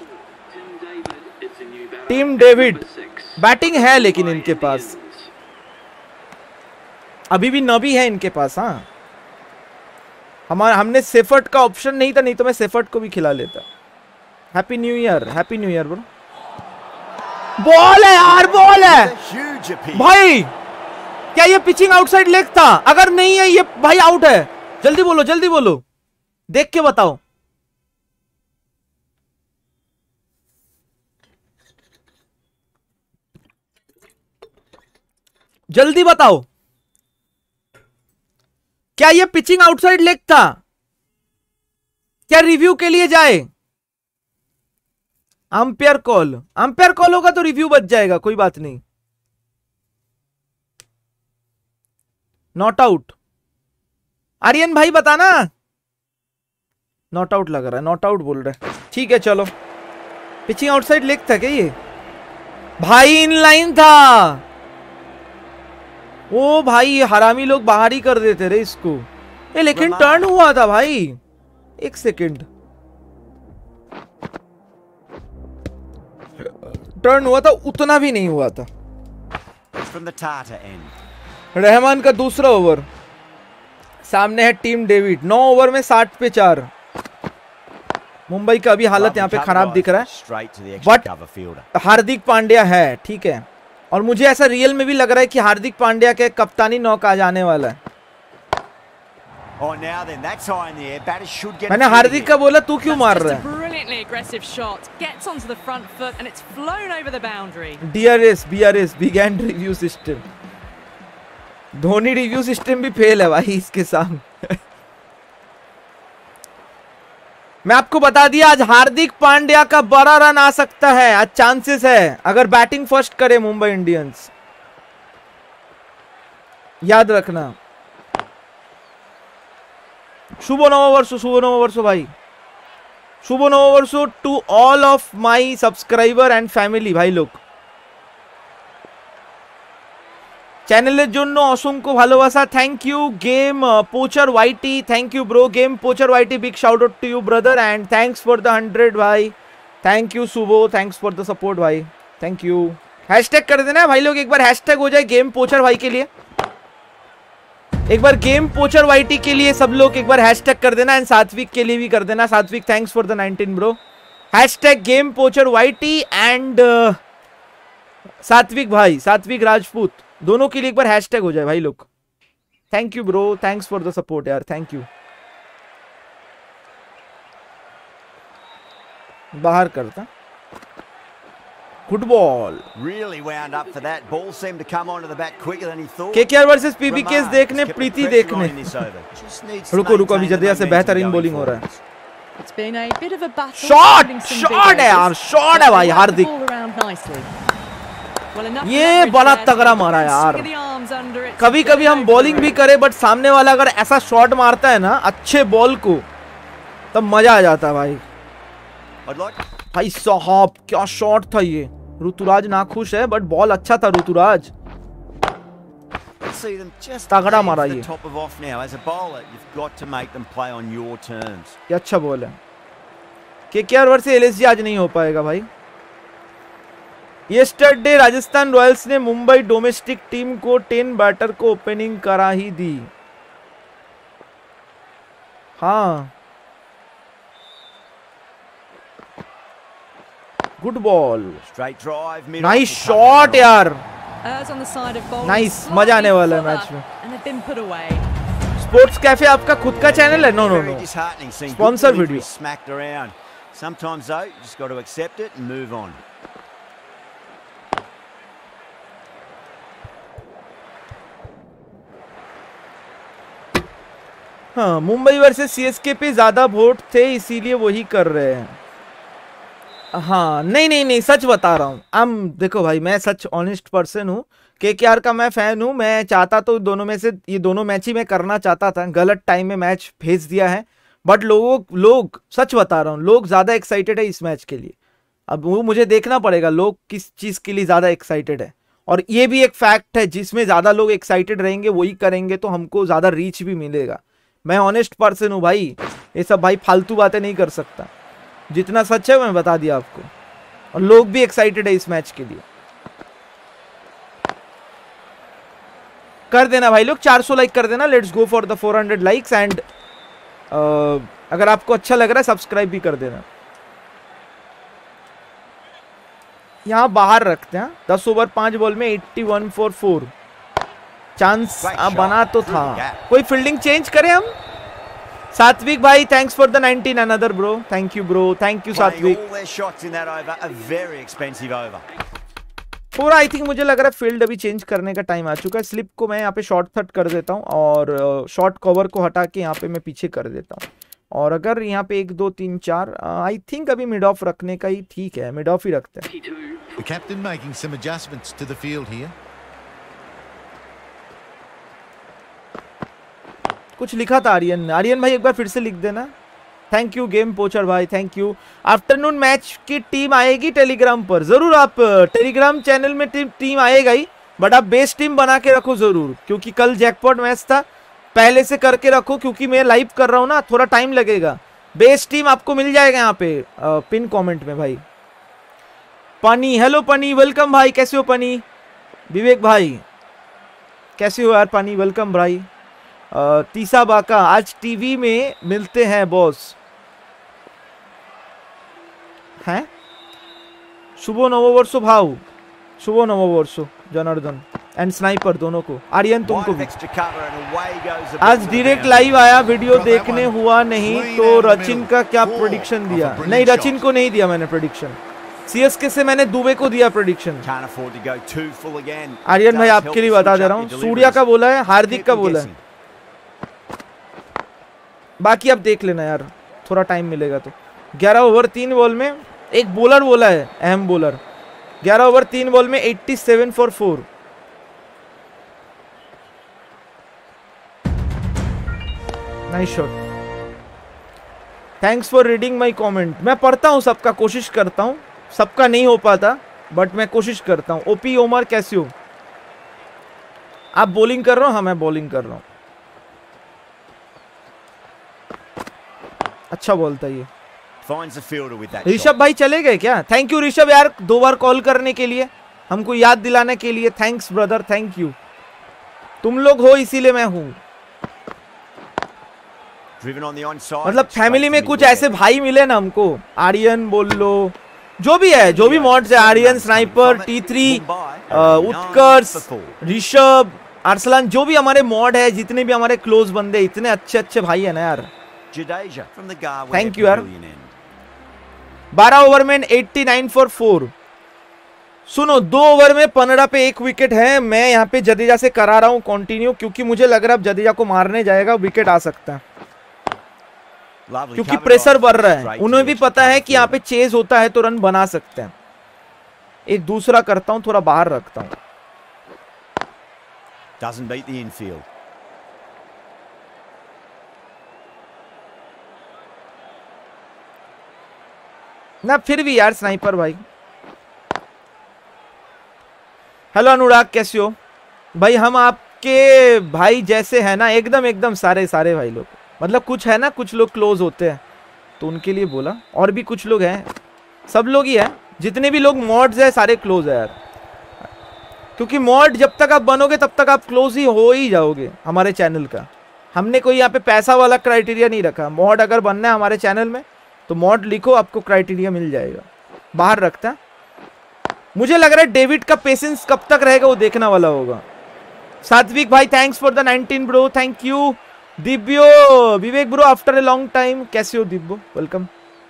Tim David batting है लेकिन इनके पास अभी भी नबी है इनके पास। हाँ हमारा हमने सेफर्ट का ऑप्शन नहीं था, नहीं तो मैं सेफर्ट को भी खिला लेता। Happy new year, happy new year bro. Ball है यार, बॉल है भाई। क्या ये पिचिंग आउटसाइड लेग था? अगर नहीं है ये भाई आउट है। जल्दी बोलो जल्दी बोलो, देख के बताओ। जल्दी बताओ, क्या ये पिचिंग आउटसाइड लेग था? क्या रिव्यू के लिए जाए? अंपायर कॉल, अंपायर कॉल होगा तो रिव्यू बच जाएगा, कोई बात नहीं। नॉट आउट, आर्यन भाई बताना। नॉट आउट लग रहा है, नॉट आउट बोल रहे हैं। ठीक है चलो, पिचिंग आउटसाइड लेग था क्या ये? भाई इन लाइन था। ओ भाई हरामी लोग बाहर ही कर देते रे इसको। ए लेकिन टर्न हुआ था भाई, एक सेकंड टर्न हुआ था, उतना भी नहीं हुआ था। रहमान का दूसरा ओवर, सामने है टीम डेविड। नौ ओवर में साठ पे चार। मुंबई का अभी हालत यहाँ पे खराब दिख रहा है, बट हार्दिक पांड्या है, ठीक है। और मुझे ऐसा रियल में भी लग रहा है कि हार्दिक पांड्या के कप्तानी नौका आ जाने वाला है। मैंने हार्दिक का बोला, तू क्यों मार रहा है? DRS BRS big and review system, Dhoni review system भी फेल है भाई इसके सामने। मैं आपको बता दिया आज हार्दिक पांड्या का बड़ा रन आ सकता है, आज चांसेस है अगर बैटिंग फर्स्ट करे मुंबई इंडियंस, याद रखना। शुभ नववर्ष, शुभ नववर्ष भाई, शुभ नववर्ष to all of my subscriber and family भाई लोग। চ্যানেলের জন্য অসংখ্য ভালোবাসা, thank you game poacher YT, thank you bro game poacher YT, big shout out to you brother and thanks for the hundred भाई, thank you Subo, thanks for the support भाई, thank you. Hashtag कर देना भाई लोग, एक बार hashtag हो जाए game poacher भाई के लिए, एक बार गेम पोचर वाईटी के लिए सब लोग एक बार हैशटैग कर देना, एंड सात्विक के लिए भी कर देना। Satvik thanks for the nineteen bro, hashtag game poacher YT and Satvik भाई, सात्विक राजपूत, दोनों के लिए एक बार हैशटैग हो जाए भाई लोग। Thank you bro, thanks for the support यार, थैंक यू। बाहर करता, good ball, really wound up for that. Ball seemed to come onto the bat quicker than he thought. KKR versus PBKS देखने, प्रीति देखने। रुको रुको, अभी जदिया से बेहतरीन बॉलिंग हो रहा है। It's been a bit of a battle. Shot shot है यार, शॉट है भाई हार्दिक, ये बड़ा तगड़ा मारा यार। कभी कभी हम बॉलिंग भी करें बट सामने वाला अगर ऐसा शॉट मारता है ना अच्छे बॉल को, तब मजा आ जाता है भाई। भाई साहब क्या शॉट था ये। ऋतुराज नाखुश है बट बॉल अच्छा था ऋतुराज, तगड़ा मारा ये। ये अच्छा बॉल है। केकेआर वर्सेस एलएसजी आज नहीं हो पाएगा भाई। येस्टरडे राजस्थान रॉयल्स ने मुंबई डोमेस्टिक टीम को टेन बैटर को ओपनिंग करा ही दी। हाँ गुड बॉल, नाइस शॉट यार, नाइस, मजा आने वाला है मैच में। स्पोर्ट्स कैफे आपका खुद का चैनल है? No no no, sponsor video. Sometimes though, you just got to accept it and move on. हाँ, मुंबई वर्सेस सीएसके पे ज्यादा वोट थे इसीलिए वही कर रहे हैं। हाँ नहीं नहीं नहीं सच बता रहा हूँ। हम देखो भाई, मैं सच ऑनेस्ट पर्सन हूँ, केकेआर का मैं फैन हूँ। मैं चाहता तो दोनों में से ये दोनों मैच ही मैं करना चाहता था, गलत टाइम में मैच भेज दिया है। बट लोगों लोग सच बता रहा हूँ, लोग ज्यादा एक्साइटेड है इस मैच के लिए। अब वो मुझे देखना पड़ेगा लोग किस चीज के लिए ज्यादा एक्साइटेड है, और ये भी एक फैक्ट है जिसमें ज्यादा लोग एक्साइटेड रहेंगे वही करेंगे तो हमको ज्यादा रीच भी मिलेगा। मैं ऑनेस्ट पर्सन हूँ भाई, ये सब भाई फालतू बातें नहीं कर सकता। जितना सच है मैं बता दिया आपको, और लोग भी एक्साइटेड है इस मैच के लिए। कर देना भाई लोग, चार सौ लाइक कर देना। Let's go for the four hundred likes and अगर आपको अच्छा लग रहा है सब्सक्राइब भी कर देना। यहाँ बाहर रखते हैं। दस ओवर पांच बॉल में इक्यासी फॉर फोर। चांस बना तो था, कोई फील्डिंग चेंज करें हम। सात्विक भाई thanks for the nineteen another bro, thank you bro, thank you Satvik. पूरा आई थिंक मुझे लग रहा है फील्ड अभी चेंज करने का टाइम आ चुका है। स्लिप को मैं यहाँ पे शॉर्ट थर्ड कर देता हूँ और शॉर्ट कवर को हटा के यहाँ पे मैं पीछे कर देता हूँ। और अगर यहाँ पे एक दो तीन चार आई थिंक अभी मिड ऑफ रखने का ही ठीक है, मिड ऑफ ही रखते हैं। The captain making some adjustments to the field here. कुछ लिखा था आर्यन, आर्यन भाई एक बार फिर से लिख देना। थैंक यू गेम पोचर भाई, थैंक यू। आफ्टरनून मैच की टीम आएगी टेलीग्राम पर, जरूर आप टेलीग्राम चैनल में टीम टीम आएगा ही, बट आप बेस टीम बना के रखो जरूर, क्योंकि कल जैकपॉट मैच था, पहले से करके रखो, क्योंकि मैं लाइव कर रहा हूँ ना, थोड़ा टाइम लगेगा। बेस टीम आपको मिल जाएगा यहाँ पे आ, पिन कमेंट में भाई। पनी, हेलो पनी, वेलकम भाई, कैसे हो पनी? विवेक भाई कैसे हो यार? पनी वेलकम भाई। तीसा बाका, आज टीवी में मिलते हैं बॉस हैं। शुभ नववर्ष भाव, शुभ नववर्ष जनार्दन एंड स्नाइपर दोनों को। आर्यन तुमको भी। आज डायरेक्ट लाइव आया, वीडियो देखने हुआ नहीं, तो रचिन का क्या प्रेडिक्शन दिया? नहीं, रचिन को नहीं दिया मैंने प्रेडिक्शन, सीएसके से मैंने दुबे को दिया प्रेडिक्शन। आर्यन भाई आपके लिए बता दे रहा हूँ, सूर्या का बोला है, हार्दिक का बोला है, बाकी आप देख लेना यार, थोड़ा टाइम मिलेगा तो। ग्यारह ओवर तीन बॉल में एक बॉलर बोला है, अहम बॉलर, ग्यारह ओवर तीन बॉल में सत्तासी for four. Nice shot, thanks for reading my comment. मैं पढ़ता हूँ सबका, कोशिश करता हूँ, सबका नहीं हो पाता बट मैं कोशिश करता हूँ। ओपी ओमर कैसे हो? आप बॉलिंग कर रहे हो? हाँ मैं बॉलिंग कर रहा हूँ। अच्छा बोलता है ये। ऋषभ भाई चले गए क्या? थैंक यू ऋषभ यार, दो बार कॉल करने के लिए, हमको याद दिलाने के लिए। Thanks brother, thank you. तुम लोग हो इसीलिए मैं हूं। मतलब फैमिली में कुछ ऐसे भाई मिले ना हमको, आर्यन बोल लो, जो भी है, जो भी मॉड्स है, Aryan, sniper, T three, Utkarsh, Rishabh, Arsalan, जो भी हमारे मॉड है, जितने भी हमारे क्लोज बंदे, इतने अच्छे अच्छे भाई है ना यार। थैंक यू यार। बारह ओवर में नवासी फॉर फोर। सुनो, दो ओवर में पंद्रह पे एक विकेट है। मैं यहाँ पे जडेजा से करा रहा हूँ कंटिन्यू, क्योंकि मुझे लग रहा है अब जडेजा को मारने जाएगा, विकेट आ सकता है, क्योंकि प्रेशर बढ़ रहा है। उन्हें भी पता है कि यहाँ पे चेज होता है तो रन बना सकते हैं। एक दूसरा करता हूँ, थोड़ा बाहर रखता हूँ। Doesn't beat the infield. ना फिर भी यार स्नाइपर भाई। हेलो अनुराग कैसे हो भाई? हम आपके भाई जैसे है ना, एकदम एकदम सारे सारे भाई लोग, मतलब कुछ है ना, कुछ लोग क्लोज होते हैं तो उनके लिए बोला, और भी कुछ लोग हैं, सब लोग ही है, जितने भी लोग मॉड्स है सारे क्लोज है यार, क्योंकि मॉड जब तक आप बनोगे तब तक आप क्लोज ही हो ही जाओगे हमारे चैनल का। हमने कोई यहाँ पे पैसा वाला क्राइटेरिया नहीं रखा। मॉड अगर बनना है हमारे चैनल में तो मॉड लिखो, आपको क्राइटेरिया मिल जाएगा। बाहर रखता है। मुझे लग रहा है डेविड का पेशेंस कब तक रहेगा वो देखने वाला होगा। सात्विक भाई thanks for the nineteen bro, thank you. Divyo, Vivek bro after a long time, कैसे हो दिव्यो? वेलकम।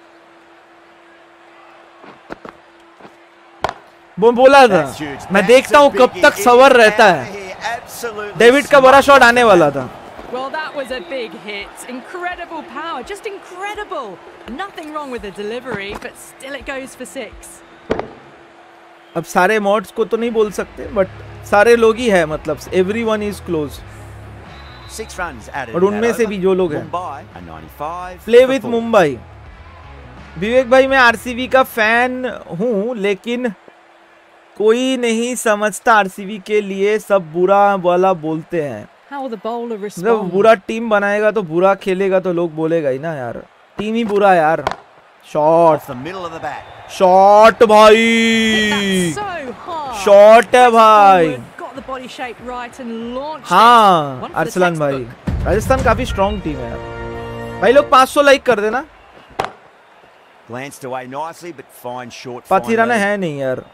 वो बोला था, मैं देखता हूं कब तक सवर रहता है। डेविड का बड़ा शॉट आने वाला था। Well, that was a big hit. Incredible power, just incredible. Nothing wrong with the delivery, but still it goes for six. अब सारे मॉड्स को तो नहीं बोल सकते, बट सारे लोग ही है, मतलब everyone is close. Six runs added और उनमें से भी जो लोग हैं। Mumbai, a ninety-five. Play with Mumbai. Vivek भाई, मैं आरसीबी का फैन हूँ, लेकिन कोई नहीं समझता आरसीबी के लिए सब बुरा वाला बोलते हैं। How will the bowler respond? जब बुरा टीम बनाएगा तो बुरा खेलेगा तो लोग बोलेगा ही ना यार, टीम ही बुरा है यार। Shot, Off the middle of the bat. Shot भाई, That's so hard. शॉट है भाई। Got the body shape right and launched हाँ it. One for the Arsalan भाई, textbook. राजस्थान काफी स्ट्रॉन्ग टीम है यार। भाई लोग पाँच सौ लाइक कर देना। Glanced away nicely, but fine short. Pathirana fine leg. है नहीं यार।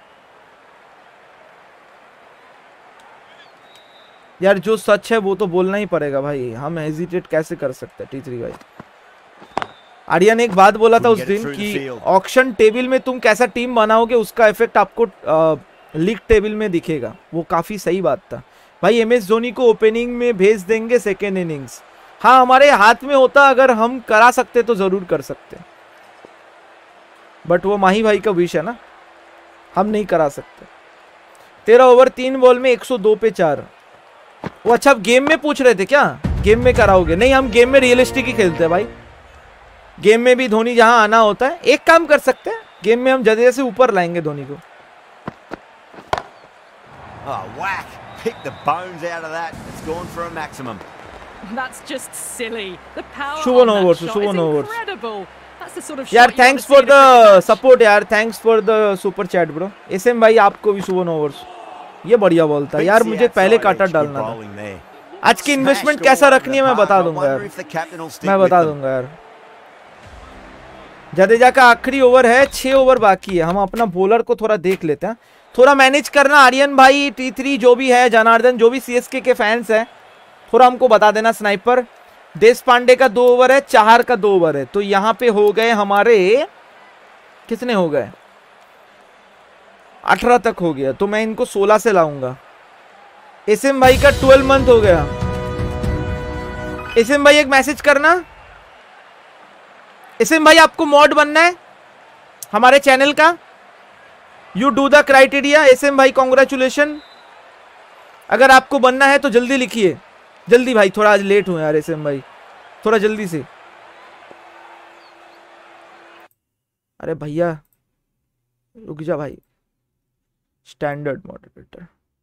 यार जो सच है वो तो बोलना ही पड़ेगा भाई, हम हेजिटेट कैसे कर सकते हैं। टी थ्री भाई, आर्या ने एक बात बोला था उस दिन कि ऑक्शन टेबल में तुम कैसा टीम बनाओगे उसका इफेक्ट आपको लीग टेबल में दिखेगा। वो काफी सही बात था भाई। एम एस धोनी को ओपनिंग में भेज देंगे सेकेंड इनिंग्स। हाँ, हमारे हाथ में होता, अगर हम करा सकते तो जरूर कर सकते, बट वो माही भाई का विश है ना, हम नहीं करा सकते। तेरह ओवर तीन बॉल में एक सौ दो पे चार। वो अच्छा, आप गेम में पूछ रहे थे क्या? गेम में कराओगे? नहीं, हम गेम में रियलिस्टिक ही खेलते हैं भाई। गेम में भी धोनी जहां आना होता है। एक काम कर सकते हैं, गेम में हम जडेजा से ऊपर लाएंगे धोनी को। Oh, whack! Pick the bones out of that. It's gone for a maximum. That's just silly. The power Shubhan on that overs, shot Shubhan is overs. incredible. That's the sort of यार shot you thanks want to for see in a cricket the match. Support यार, thanks for the super chat bro. SM भाई आपको भी सुवन overs. ये बढ़िया ball था यार, मुझे पहले काटा डालना था। आज की इन्वेस्टमेंट कैसा रखनी है मैं बता दूंगा यार, मैं बता दूंगा यार। जडेजा का आखिरी ओवर है, छह ओवर बाकी है। हम अपना बॉलर को थोड़ा देख लेते हैं, थोड़ा मैनेज करना। आर्यन भाई, टी थ्री जो भी है, जनार्दन, जो भी सीएसके के फैंस हैं, थोड़ा हमको बता देना। स्नाइपर देश पांडे का दो ओवर है, चार का दो ओवर है, तो यहाँ पे हो गए हमारे, कितने हो गए? अठारह तक हो गया, तो मैं इनको सोलह से लाऊंगा। एसएम भाई का ट्वेल्व मंथ हो गया। एसएम भाई एक मैसेज करना। एसएम भाई आपको मॉड बनना है हमारे चैनल का, you do the criteria. SM भाई कॉन्ग्रेचुलेशन, अगर आपको बनना है तो जल्दी लिखिए, जल्दी भाई, थोड़ा आज लेट हुए यार एसएम भाई, थोड़ा जल्दी से। अरे भैया रुक जा भाई, स्टैंडर्ड मॉडरेटर।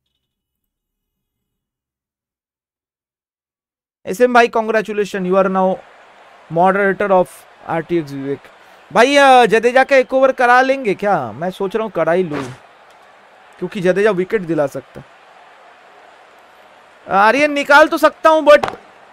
एसएम भाई congratulation, you are now moderator of RTX Vivek. भाई जडेजा का एक ओवर करा लेंगे क्या? मैं सोच रहा हूँ करा ही लूं, क्योंकि जडेजा विकेट दिला सकता। आर्यन निकाल तो सकता हूं, बट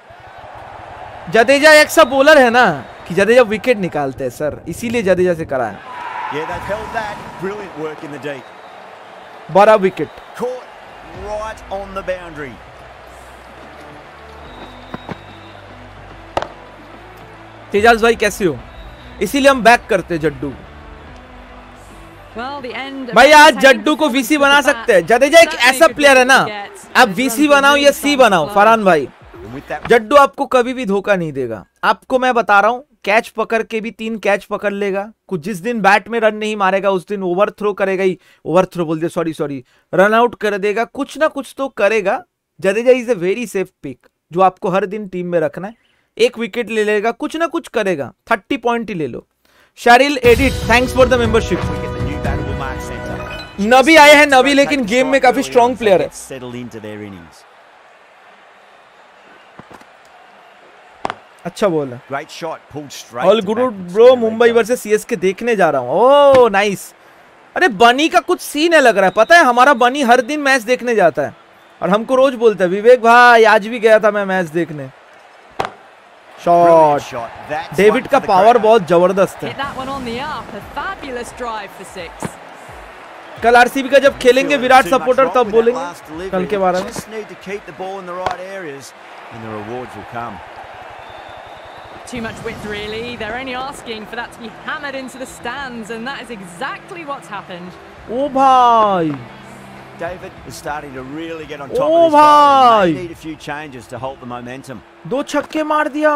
जडेजा एक सा बॉलर है ना कि जडेजा विकेट निकालते हैं सर, इसीलिए जडेजा से करा है। Yeah, they've held that. Brilliant work in the deep. बड़ा wicket Caught right on the boundary. Tejaj भाई कैसे हो? इसीलिए हम बैक करते हैं Jaddu. Well, the end of भाई आज entertaining जड्डू को वीसी बना performance सकते हैं। with the जडेजा एक bat. ऐसा Certainly प्लेयर है ना, good wickets. आप His वीसी runs बनाओ were या really सी fast बनाओ, flow. फरहान भाई, And with that, जड्डू आपको कभी भी धोखा नहीं देगा। आपको मैं बता रहा हूँ, कैच पकड़ के भी तीन कैच पकड़ लेगा। कुछ जिस दिन बैट में रन नहीं मारेगा उस दिन ओवर थ्रो करेगा ही, ओवर थ्रो बोल दिया, सॉरी सॉरी रन आउट कर देगा, कुछ ना कुछ तो करेगा। Jadeja is a very safe pick जो आपको हर दिन टीम में रखना है। एक विकेट ले लेगा, कुछ ना कुछ करेगा, थर्टी पॉइंट ही ले लो। Sharil edit, thanks for the membership. we get the new battle mark centre. नबी आए हैं, नबी लेकिन गेम में काफी स्ट्रॉन्ग प्लेयर है। Settle into their innings. अच्छा बोला। Great shot, pulled straight. All to good back and bro, square Mumbai leg. Versus CSK देखने जा रहा हूँ। Oh nice. अरे बनी का कुछ सीन है लग रहा है, पता है हमारा बनी हर दिन मैच देखने जाता है और हमको रोज बोलता है विवेक भाई आज भी गया था मैं मैच देखने। Brilliant shot, shot. That's David one का for the पावर crowd. बहुत जबरदस्त है। Hit that one on the up. A fabulous drive for six. कल आरसीबी का जब खेलेंगे Feel Virat too much supporter wrong तब with that बोलेंगे last delivery. कल के बारे में। Just need to keep the ball in the right areas and the rewards will come. Too much width, really. They're only asking for that to be hammered into the stands, and that is exactly what's happened. ओ भाई David is starting to really get on top Oh, of this ball. They bhai. need a few changes to halt the momentum. दो छक्के मार दिया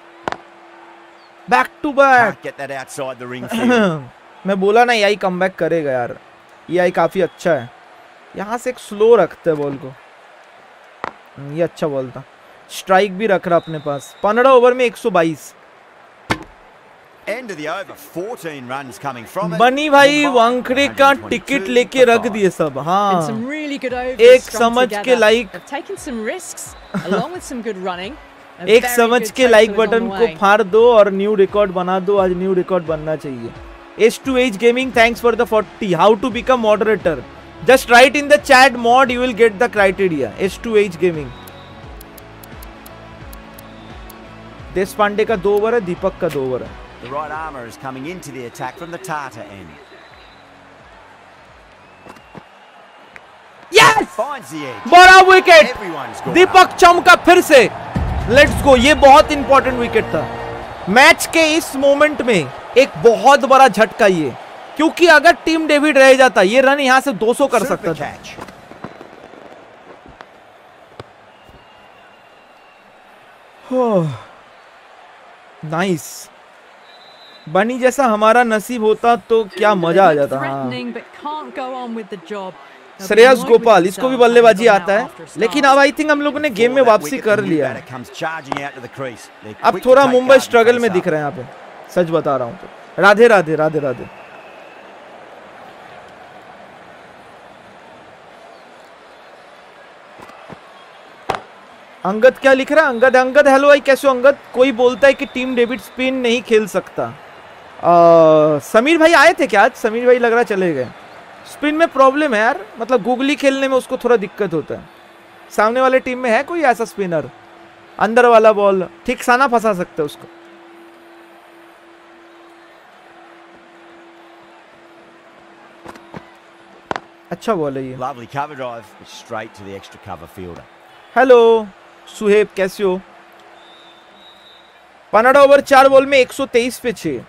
back to back. Can't get that outside the ring field. मैं बोला ना यही comeback करेगा यार, ये काफी अच्छा है। यहाँ से एक स्लो रखते हैं बॉल को, ये अच्छा बॉल था। स्ट्राइक भी रख रहा अपने पास। पंद्रह ओवर में एक सौ बाईस। End of the over, fourteen runs coming from it. बनी भाई Mumbai, वांकड़े का one twenty-two टिकट लेके रख for दिए सब। Been हाँ some really good overs एक strung समझ के together. Like They've taken some risks along with some good running. A एक very समझ good के like total is on button the को way. फाड़ दो और न्यू रिकॉर्ड बना दो। आज न्यू रिकॉर्ड बनना चाहिए। H to H gaming, thanks for the forty. How to become moderator? Just write in the chat mod, you will get the criteria. H to H gaming. Deshpande का दो over है, दीपक का दो over है। The right armour is coming into the attack from the Tata end. Yes! Finds the edge. बड़ा wicket Everyone's gone Deepak चमका फिर से। Let's go. ये बहुत इंपॉर्टेंट विकेट था मैच के इस मोमेंट में, एक बहुत बड़ा झटका ये, क्योंकि अगर टीम डेविड रह जाता ये रन यहां से दो सौ कर Super सकता था। catch. नाइस। बनी जैसा हमारा नसीब होता तो क्या मजा आ जाता। हाँ। Threatening, but can't go on with the job. They'll be Shreyas annoyed with Gopal, इसको भी themselves बल्लेबाजी having gone आता out है, after a start. लेकिन अब आई थिंक हम लोगों ने गेम में Before that वापसी wicket, कर the new लिया है। batter comes charging out to the crease. They're अब quick to थोड़ा take Mumbai guard and struggle में face दिख up. रहा है यहाँ पे, सच बता रहा हूँ तो। राधे राधे राधे राधे। अंगद क्या लिख रहा है? अंगद अंगद हेलो भाई, कैसे हो अंगद? कोई बोलता है कि टीम डेविड स्पिन नहीं खेल सकता। आ, समीर भाई आए थे क्या आज? समीर भाई लग रहा चले गए। स्पिन में प्रॉब्लम है यार, मतलब गूगली खेलने में उसको थोड़ा दिक्कत होता है। सामने वाले टीम में है कोई ऐसा स्पिनर, अंदर वाला बॉल ठीक साना फंसा सकता है उसको। अच्छा बॉल है ये। Lovely cover drive, straight to the extra cover fielder. Hello Suheb, कैसे हो? पंद्रह ओवर चार बॉल में एक सौ तेईस पे छह।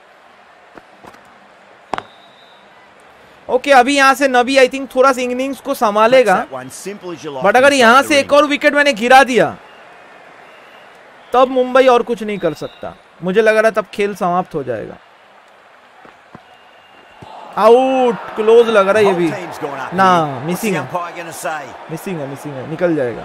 ओके, अभी यहां से नबी आई थिंक थोड़ा सा इनिंग्स को संभालेगा, That one, simple as you like but अगर inside यहां the से ring. एक और विकेट मैंने गिरा दिया तब मुंबई और कुछ नहीं कर सकता। मुझे लग रहा तब खेल समाप्त हो जाएगा। आउट, क्लोज लग रहा है ये Whole भी। team's gone up ना, here. What's missing the है। umpire gonna say? मिसिंग है, मिसिंग है, निकल जाएगा।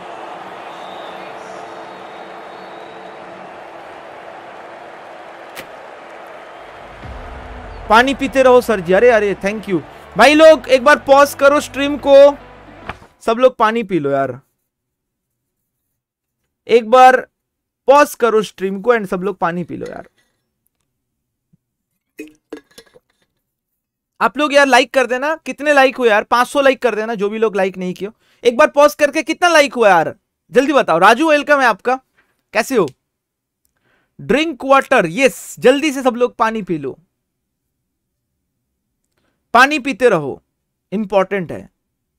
पानी पीते रहो सर जी। अरे अरे थैंक यू भाई। लोग एक बार पॉज करो स्ट्रीम को, सब लोग पानी पी लो यार। एक बार पॉज करो स्ट्रीम को एंड सब लोग पानी पी लो यार। आप लोग यार लाइक कर देना। कितने लाइक हुए यार? पाँच सौ लाइक कर देना जो भी लोग लाइक नहीं किए। एक बार पॉज करके कितना लाइक हुआ यार, जल्दी बताओ। राजू वेलकम है आपका, कैसे हो? ड्रिंक वाटर, यस, जल्दी से सब लोग पानी पी लो। पानी पीते रहो, इंपॉर्टेंट है।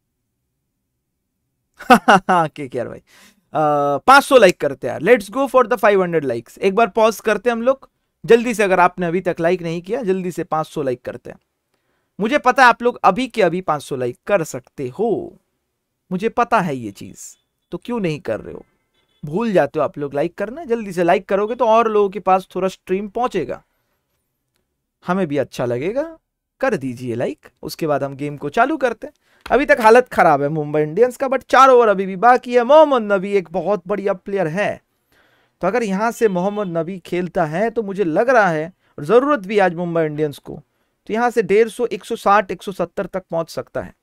के यार भाई, पाँच सौ लाइक करते हैं। Let's go for the five hundred likes. एक बार पॉज करते हैं हम लोग जल्दी से। अगर आपने अभी तक लाइक नहीं किया, जल्दी से पाँच सौ लाइक करते हैं। मुझे पता है आप लोग अभी के अभी पाँच सौ लाइक कर सकते हो, मुझे पता है ये चीज, तो क्यों नहीं कर रहे हो? भूल जाते हो आप लोग लाइक करना। जल्दी से लाइक करोगे तो और लोगों के पास थोड़ा स्ट्रीम पहुंचेगा, हमें भी अच्छा लगेगा। कर दीजिए लाइक, उसके बाद हम गेम को चालू करते हैं। अभी तक हालत खराब है मुंबई इंडियंस का, बट चार ओवर अभी भी बाकी है। मोहम्मद नबी एक बहुत बढ़िया प्लेयर है, तो अगर यहां से मोहम्मद नबी खेलता है तो मुझे लग रहा है, और जरूरत भी आज मुंबई इंडियंस को, तो यहां से डेढ़ सौ, एक सौ साठ, एक सौ सत्तर तक पहुंच सकता है।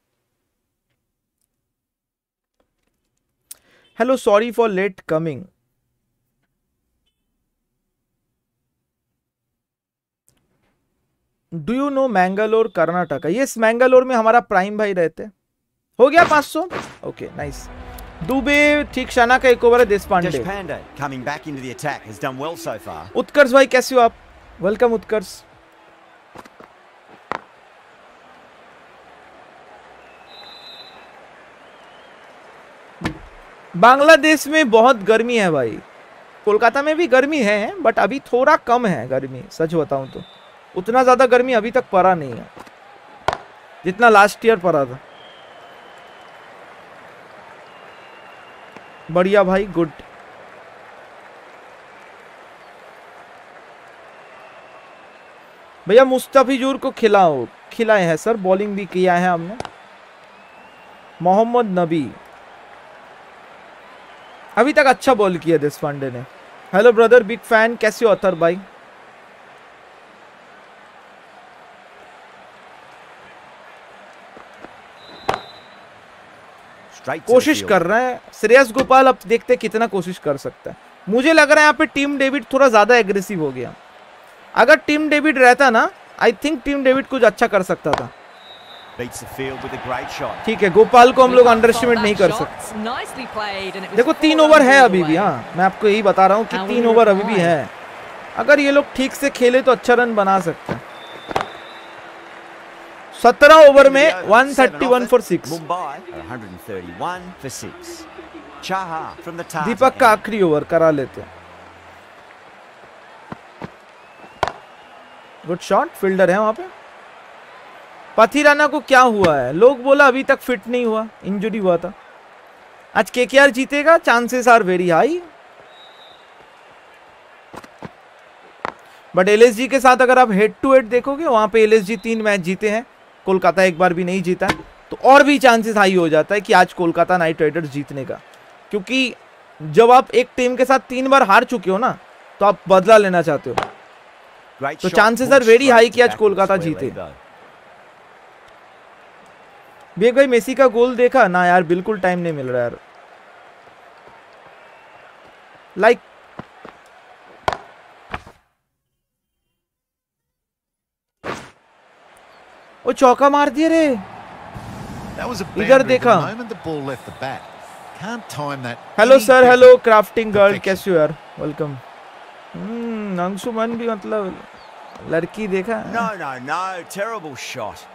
Hello, sorry for late coming. Do you know Mangalore Karnataka? Yes, Mangalore में हमारा प्राइम भाई रहते। हो गया पाँच सौ। Okay nice. दुबे ठीक, शाना का एक ओवर है। देश Pandey, Deshpande coming back into the attack has done well so far. उत्कर्ष भाई कैसे हो आप? वेलकम उत्कर्ष। बांग्लादेश में बहुत गर्मी है भाई। कोलकाता में भी गर्मी है, बट अभी थोड़ा कम है गर्मी। सच बताऊं तो उतना ज्यादा गर्मी अभी तक पड़ा नहीं है जितना लास्ट ईयर पड़ा था। बढ़िया भाई, गुड। भैया मुस्तफिजुर को खिलाओ। खिलाए हैं सर, बॉलिंग भी किया है हमने। मोहम्मद नबी अभी तक अच्छा बॉल किया देशपांडे ने। हेलो ब्रदर, बिग फैन, कैसे हो अतर भाई? कोशिश कर रहे हैं श्रेयस गोपाल, अब देखते हैं कितना कोशिश कर सकता है। मुझे लग रहा है यहाँ पे टीम डेविड थोड़ा ज्यादा एग्रेसिव हो गया। अगर टीम डेविड रहता ना, आई थिंक टीम डेविड कुछ अच्छा कर सकता था। ठीक है, गोपाल को हम लोग अंडर एस्टिमेट नहीं कर सकते। देखो तीन ओवर है अभी भी। हाँ, मैं आपको यही बता रहा हूँ कि तीन ओवर अभी भी है। अगर ये लोग ठीक से खेले तो अच्छा रन बना सकते हैं। सत्रह ओवर में एक सौ इकतीस फॉर सिक्स। दीपक का आखिरी ओवर करा लेते हैं। गुड शॉट, फील्डर है वहां पे। पथिराना को क्या हुआ है? लोग बोला अभी तक फिट नहीं हुआ, इंजरी हुआ था। आज केकेआर जीतेगा, chances are very high. But LSG के साथ अगर आप हेड टू हेड देखोगे, वहां पे एलएसजी तीन मैच जीते हैं, कोलकाता एक बार भी नहीं जीता है, तो और भी चांसेस हाई हो जाता है कि आज कोलकाता नाइट राइडर्स जीतने का। क्योंकि जब आप एक टीम के साथ तीन बार हार चुके हो ना, तो आप बदला लेना चाहते हो, तो चांसेस आर वेरी हाई कि आज कोलकाता जीते। बेग भाई मेसी का गोल देखा ना यार? बिल्कुल टाइम नहीं मिल रहा यार। लाइक वो चौका मार दिया रे, इधर देखा। Hello sir, hello crafting girl, कैसे हो यार? वेलकम। हम्म अंशुमन भी मतलब लड़की देखा। No, no, no, terrible shot.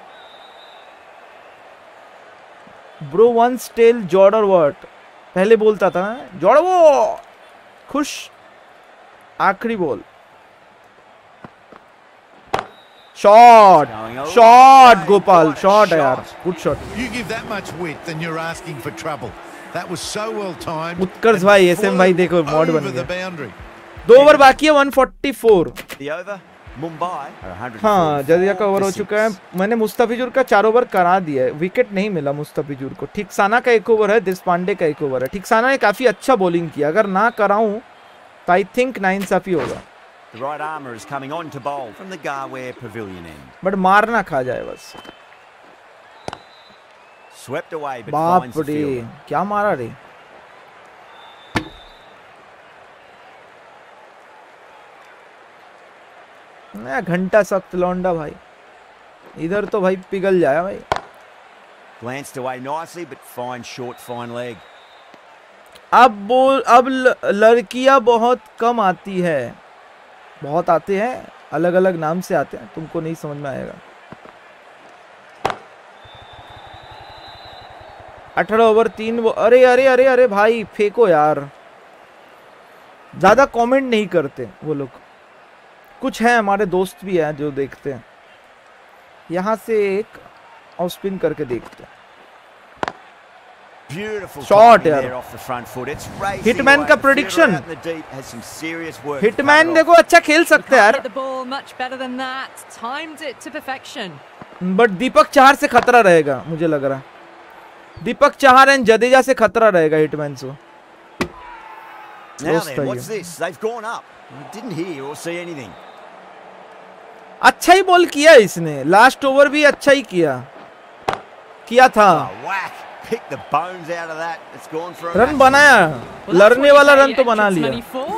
Bro once tell जॉर्ड और व्हाट, पहले बोलता था ना जॉर्ड, वो खुश। आखिरी ball, shot, shot Gopal, shot है यार, गुड शॉट। उत्कर्ष भाई, एसएम भाई देखो मॉड बन गया। दो ओवर बाकी है, एक सौ चौवालीस। हाँ, जजिया का ओवर हो चुका है। मैंने मुस्तफिजुर का चार ओवर करा दिया है, विकेट नहीं मिला मुस्तफिजुर को। ठिकसाना का एक ओवर है, देशपांडे का एक ओवर है। ठिकसाना ने काफी अच्छा बॉलिंग किया, अगर ना कराऊं तो आई थिंक नाइंसाफी होगा। बट मारना खा जाए बस। बाप रे, क्या मारा रे। घंटा सख्त लौंडा भाई, इधर तो भाई पिघल जाया भाई। Glanced away nicely, but fine short, fine leg. अब बोल, अब लड़कियां बहुत कम आती है। बहुत आते हैं, अलग अलग नाम से आते हैं, तुमको नहीं समझ में आएगा। अठारह ओवर तीन वो, अरे अरे अरे अरे भाई फेंको यार। ज्यादा कमेंट नहीं करते वो लोग। कुछ है हमारे दोस्त भी हैं जो देखते हैं। यहाँ से एक ऑफ स्पिन करके देखते हैं। शॉट यार, हिटमैन का प्रेडिक्शन। हिटमैन देखो अच्छा खेल सकते हैं यार, बट दीपक चाहर से खतरा रहेगा मुझे लग रहा है। दीपक चाहर एंड जडेजा से खतरा रहेगा हिटमैन से। अच्छा ही बॉल किया इसने, लास्ट ओवर भी अच्छा ही किया किया था। रन बनाया, लड़ने वाला रन तो बना लिया।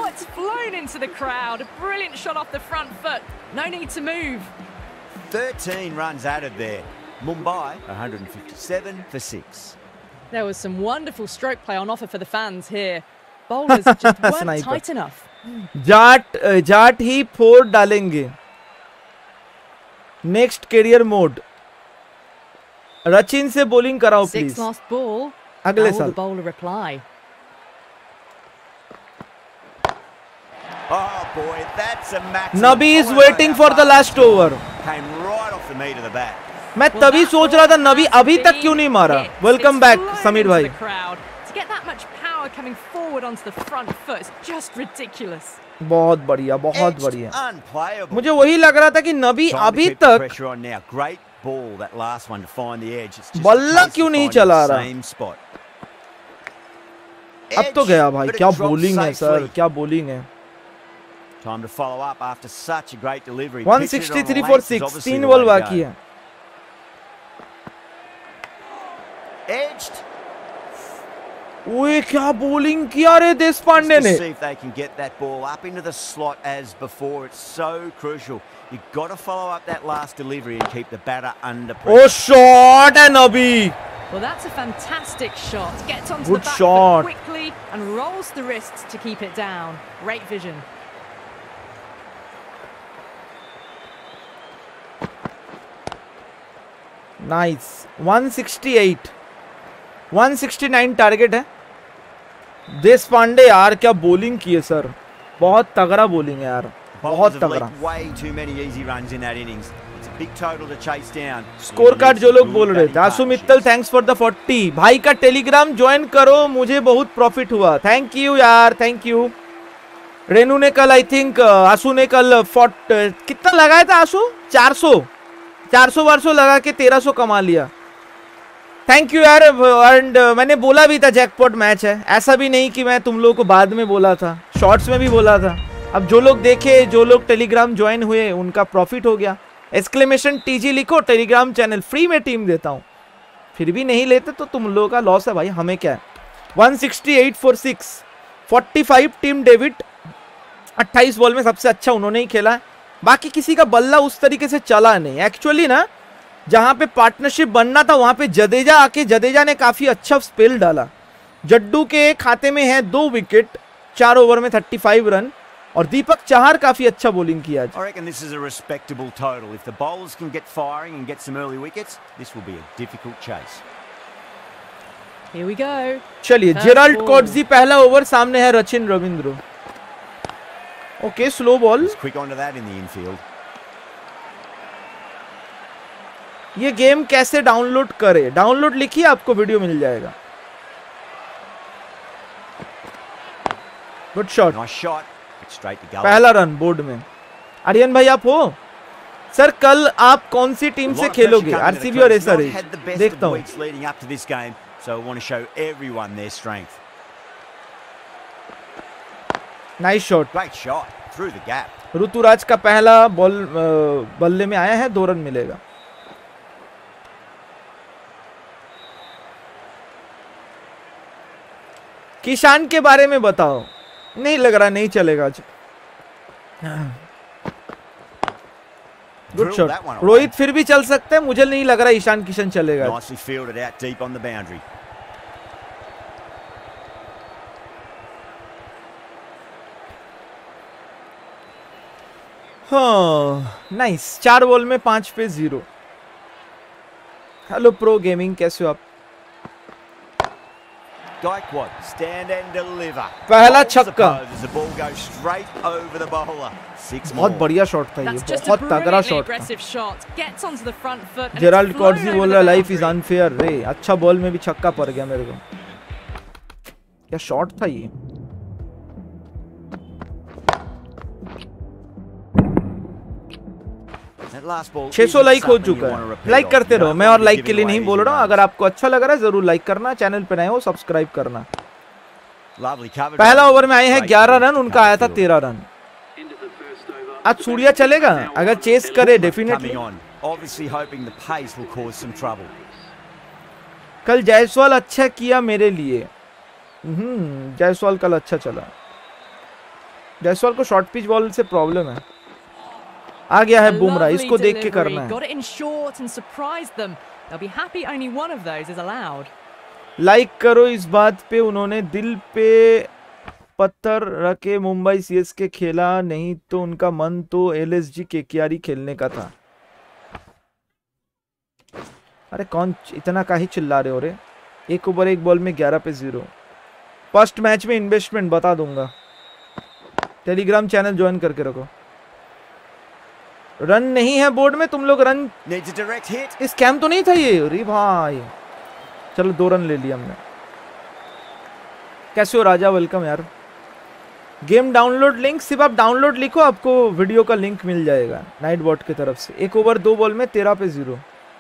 thirteen runs added there. Mumbai one fifty-seven for six. There was some wonderful stroke play on offer for the fans here. Bowlers just weren't tight enough. जाट जाट ही फोर डालेंगे। Next career mode. रचिन से bowling कराओ please अगले साल। Nabi is waiting for the last over. मैं तभी सोच रहा था नबी अभी तक क्यों नहीं मारा। वेलकम बैक समीर भाई। power coming forward onto the front foot. It's just ridiculous. बहुत बढ़िया, बहुत Edged, बढ़िया। unplayable. मुझे वही लग रहा था कि नबी Time to अभी keep the तक pressure on now. Great ball, that last one to find the edge. It's just a बल्ला case क्यों of नहीं finding चला the रहा? same spot. अब तो Edge, गया भाई, but it क्या dropped बॉलिंग है सर, safely. क्या बॉलिंग है। Time to follow up after such a great delivery. one Pitched it on the sixty-three for length is six, obviously तीन the बॉल way to बाकी go. है। Edged. ओए क्या bowling किया रे देश पांडे Just to ने। see if they can get that ball up into the slot as before. It's so crucial. You've got to follow up that last delivery and keep the batter under oh pressure. Shot है Nabi. Well, that's a fantastic shot. Gets onto Good the back shot. foot quickly and rolls the wrists to keep it down. Great vision. Nice. one sixty-eight, one sixty-nine target है। देश पांडे यार क्या bowling की है sir, बहुत तगड़ा bowling है यार, बहुत Bowlers have तगड़ा। leaked way too many easy runs in that innings. It's a big total to chase down. Score card जो लोग बोल रहे थे, Ashu Mittal thanks for the forty. भाई का टेलीग्राम ज्वाइन करो, मुझे बहुत प्रॉफिट हुआ। थैंक यू यार, थैंक यू। रेनू ने कल आई थिंक आशु ने कल फोर्ट कितना लगाया था आशु, चार सौ चार सौ बार सौ लगा के तेरह सौ कमा लिया। थैंक यू यार। एंड मैंने बोला भी था जैकपॉट मैच है, ऐसा भी नहीं कि मैं तुम लोगों को बाद में बोला था, शॉर्ट्स में भी बोला था। अब जो लोग देखे, जो लोग टेलीग्राम ज्वाइन हुए, उनका प्रॉफिट हो गया। एक्सक्लेमेशन टीजी लिखो, टेलीग्राम चैनल फ्री में टीम देता हूँ। फिर भी नहीं लेते तो तुम लोगों का लॉस है भाई, हमें क्या है। one sixty-eight for six, forty-five Tim David, अट्ठाईस बॉल में सबसे अच्छा उन्होंने ही खेला। बाकी किसी का बल्ला उस तरीके से चला नहीं। एक्चुअली ना जहां पे पार्टनरशिप बनना था वहां पे जडेजा आके, जडेजा ने काफी अच्छा स्पेल डाला। जड्डू के खाते में है दो विकेट, चार ओवर में पैंतीस रन, और दीपक चाहर काफी अच्छा बॉलिंग किया आज। I reckon this is a respectable total. If the bowlers can get firing and get some early wickets, this will be a difficult chase. Here we go. चलिए, Third Gerald ball. Coetzee पहला over, सामने है Rachin Ravindra. Okay, slow ball. He's quick onto that in the infield. ये game कैसे download करे? Download लिखिए, आपको video मिल जाएगा। Good shot, Nice shot. It's straight to gully. पहला रन बोर्ड में। आर्यन भाई आप हो सर? कल आप कौन सी टीम A से lot of खेलोगे, pressure coming to the RCB और crease. Not SRH? had the best देखता of हूँ। weeks leading up to this game, so I want to show everyone their strength. Nice shot. Great shot through the gap. Ruturaj का पहला ball बल्ले में आया है, दो रन मिलेगा। किसान के बारे में बताओ। नहीं लग रहा, नहीं चलेगा आज। Good Drilled shot. that one away. Rohit फिर भी चल सकते हैं, मुझे नहीं लग रहा ईशान किशन चलेगा। Nicely fielded out deep on the boundary. हाँ नाइस, चार बॉल में पांच पे जीरो। हेलो प्रो गेमिंग, कैसे हो आप? Gaikwad, stand and deliver. पहला Holds the छक्का। pose as the ball goes straight over the bowler. Six बहुत more. बढ़िया शॉट था ये, That's just a बहुत तगड़ा brilliantly शॉट था। aggressive shot. Gets onto the front foot. and Gerald it's flown Coetzee over बोल the रहा life is boundary. Unfair रे। अच्छा बॉल में भी छक्का पड़ गया मेरे को। क्या शॉट था ये। That last ball छह सौ isn't लाइक हो something you चुका wanna है। repeat like of. करते You रहो, don't मैं want और to be लाइक के giving लिए away नहीं बोल easy रहा हूँ। runs. अगर आपको अच्छा लग रहा है जरूर लाइक करना, चैनल पे नए हो सब्सक्राइब करना। Lovely cover. पहला ओवर में आए हैं Great ग्यारह ball रन, to उनका cover आया था field. तेरह रन। आज सूर्या चलेगा अगर चेस करे definitely. Coming on. Obviously hoping the pace will cause some trouble. कल जायसवाल अच्छा किया मेरे लिए। हम्म, जायसवाल कल अच्छा चला। जायसवाल को शॉर्ट पिच बॉल से प्रॉब्लम है। आ गया है A बुमराह, lovely इसको देख के delivery. करना है। Got it in short and surprised them. They'll be happy only one of those is allowed. Like करो इस बात पे, उन्होंने दिल पे पत्थर रखे मुंबई सीएसके खेला, नहीं तो उनका मन तो एलएसजी केकेआर खेलने का था। अरे कौन इतना काहे चिल्ला रहे हो रे? एक ओवर एक बॉल में ग्यारह पे जीरो। फर्स्ट मैच में इन्वेस्टमेंट बता दूंगा, टेलीग्राम चैनल ज्वाइन करके रखो। रन नहीं है बोर्ड में, तुम लोग run Needs a direct hit. Scam तो नहीं था ये? अरे भाई चलो दो रन ले लिया हमने। कैसे हो राजा, वेलकम यार। गेम डाउनलोड लिंक, सिर्फ आप डाउनलोड लिखो, आपको वीडियो का लिंक मिल जाएगा नाइट बॉट की तरफ से। एक ओवर दो बॉल में तेरह पे जीरो।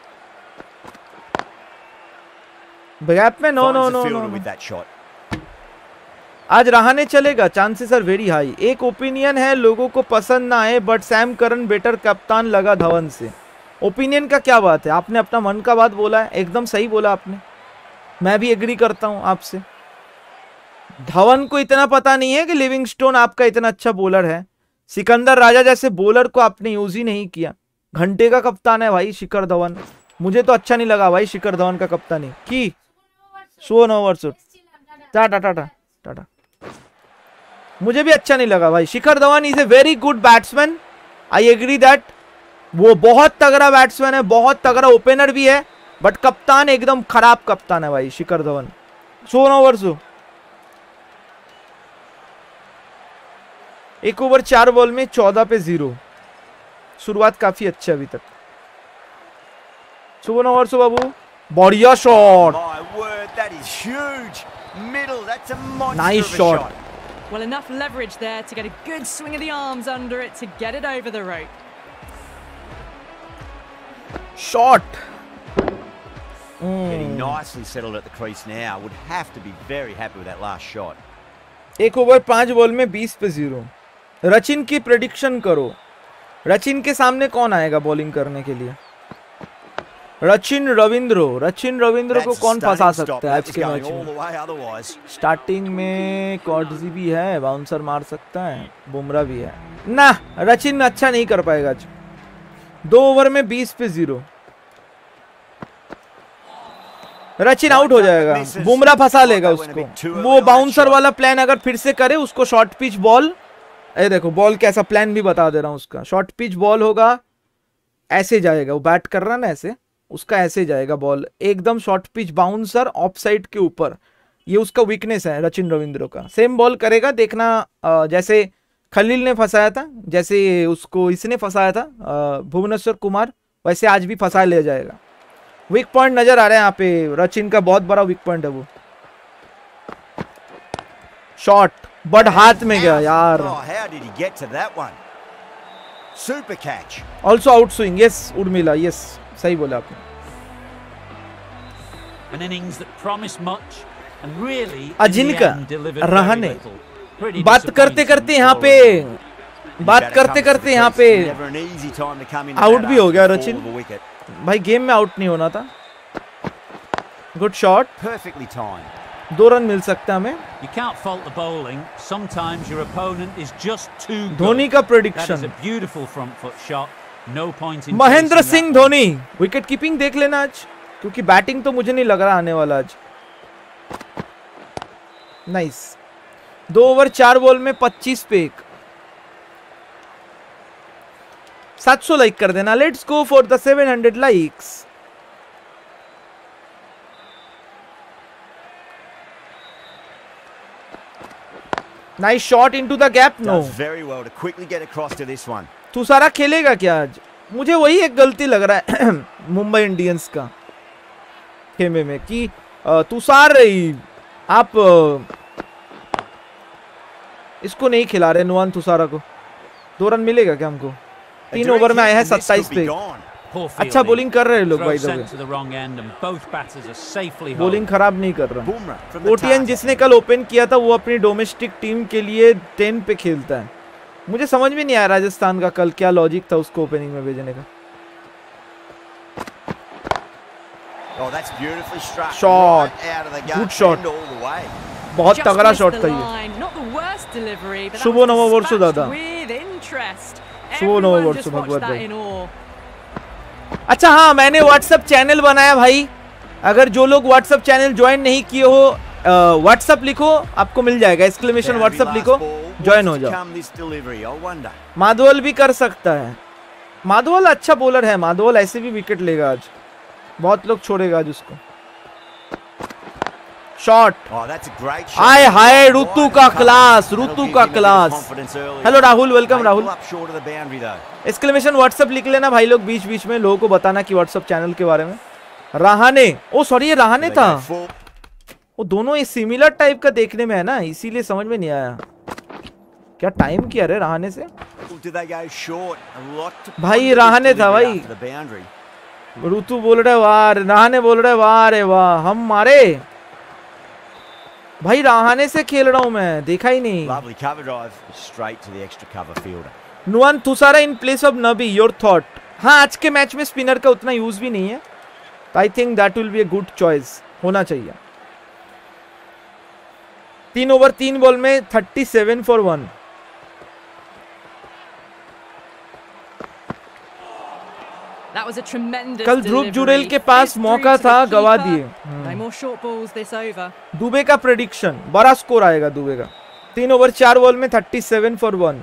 गैप में नो नो नो नो। आज रहाने चलेगा, चांसेस आर वेरी हाई। एक ओपिनियन है, लोगों को पसंद ना आए बट सैम करन बेटर कप्तान लगा धवन से। ओपिनियन का क्या बात है, आपने अपना मन का बात बोला है, एकदम सही बोला आपने, मैं भी एग्री करता हूं आपसे। धवन को इतना पता नहीं है कि लिविंगस्टोन आपका इतना अच्छा बॉलर है। सिकंदर राजा जैसे बॉलर को आपने यूज ही नहीं किया। घंटे का कप्तान है भाई शिखर धवन, मुझे तो अच्छा नहीं लगा भाई शिखर धवन का कप्तानी की। सो ओवर टाटा टाटा टाटा, मुझे भी अच्छा नहीं लगा भाई। Shikhar Dhawan is a very good batsman, I agree that, वो बहुत तगड़ा बैट्समैन है, बहुत तगड़ा ओपनर भी है, बट कप्तान एकदम खराब कप्तान है भाई Shikhar Dhawan. So over so एक ओवर चार बॉल में चौदह पे जीरो। शुरुआत काफी अच्छी अभी तक। सो ओवर सो बाबू, बढ़िया shot, nice shot. Well, enough leverage there to get a good swing of the arms under it to get it over the rope. Shot. Getting nicely settled at the crease now. Would have to be very happy with that last shot. एक over पांच ball में बीस पे zero. Rachin की prediction करो, रचिन के सामने कौन आएगा बॉलिंग करने के लिए? रचिन रविंद्रो, रचिन रविंद्रो को कौन फंसा सकता है आज के मैच में? स्टार्टिंग में कॉर्डजी भी है, बाउंसर मार सकता है, बुमराह भी है ना। रचिन अच्छा नहीं कर पाएगा आज। दो ओवर में बीस पे जीरो। रचिन आउट हो जाएगा, बुमराह फंसा लेगा उसको। वो बाउंसर वाला प्लान अगर फिर से करे, उसको शॉर्ट पिच बॉल, ए देखो बॉल कैसा प्लान भी बता दे रहा हूं उसका। शॉर्ट पिच बॉल होगा, ऐसे जाएगा, वो बैट कर रहा है ना ऐसे, उसका ऐसे जाएगा बॉल, एकदम short pitch bouncer off side के ऊपर। ये उसका वीकनेस है रचिन रविंद्रो का। सेम बॉल करेगा, देखना जैसे खलील ने फंसाया था, जैसे उसको इसने फंसाया था भुवनेश्वर कुमार, वैसे आज भी फंसा ले जाएगा। वीक पॉइंट नजर आ रहा है यहाँ पे, रचिन का बहुत बड़ा वीक पॉइंट है वो। शॉट बट हाथ में गया यार। Also out swing, yes Urmila, yes सही बोला आपने। अजिनका रहाने बात करते करते यहाँ पे बात करते करते यहाँ पे आउट भी हो गया रचिन भाई। गेम में आउट नहीं होना था। गुड शॉट, दो रन मिल सकता है हमें। धोनी का prediction, Mahendra Singh Dhoni wicket keeping देख लेना आज, क्योंकि बैटिंग तो मुझे नहीं लग रहा आने वाला आज। नाइस। दो ओवर चार बॉल में पच्चीस पे एक। सात सौ लाइक कर देना। Let's go for the seven hundred likes. Nice shot into the gap. No, very well to quickly get across to this one. Thushara खेलेगा क्या आज? मुझे वही एक गलती लग रहा है मुंबई इंडियंस का खेमे में कि तुषार आप इसको नहीं खिला रहे, नुआन तुषारा को। दो रन मिलेगा क्या हमको? तीन ओवर में आया है सत्ताईस पे। अच्छा बॉलिंग कर रहे हैं लोग भाई, बॉलिंग खराब नहीं कर रहा। ओटीएन जिसने कल ओपन किया था वो अपनी डोमेस्टिक टीम के लिए टेन पे खेलता है। मुझे समझ में नहीं आया राजस्थान का कल क्या लॉजिक था उसको ओपनिंग में भेजने का। शॉट, गुड शॉट, बहुत तगड़ा शॉट था ये। शुभ नववर्ष दादा, शुभ नववर्ष भगवत भाई। अच्छा हाँ, मैंने व्हाट्सएप चैनल बनाया भाई। अगर जो लोग व्हाट्सएप चैनल ज्वाइन नहीं किए हो, व्हाट्सएप लिखो, आपको मिल जाएगा। एक्सक्लेमेशन व्हाट्सएप लिखो, ज्वाइन हो जाओ। माधवल भी कर सकता है। माधवल अच्छा बॉलर है, माधवल ऐसे भी विकेट लेगा आज, बहुत लोग छोड़ेगा आज उसको। शॉट, हाय हाय, ऋतु का क्लास, ऋतु का class. Hello Rahul, welcome Rahul. Exclamation WhatsApp लिख लेना भाई लोग, बीच बीच में लोगों को बताना कि व्हाट्सएप चैनल के बारे में। रहाने, ओ सॉरी ये रहाने था। वो दोनों ये सिमिलर टाइप का देखने में है ना, इसीलिए समझ में नहीं आया। क्या टाइम किया रे रहाने से? भाई रहाने था भाई। ऋतु बोल रहे वाह, रहाने बोल रहे वाह रे वाह, हम मारे भाई। रहाने से खेल रहा हूं मैं, देखा ही नहीं। Nuwan Thushara in place of Nabi, your thought? हाँ, आज के मैच में स्पिनर का उतना यूज भी नहीं है, तो I think that will be a good choice, होना चाहिए। तीन ओवर तीन बॉल में thirty seven for one. That was a tremendous कल ध्रुव जुरेल के पास मौका था, गवा दिए। No more short balls this over. Dubey का प्रेडिक्शन, बड़ा स्कोर आएगा दुबे का। तीन ओवर चार बॉल में thirty seven for one.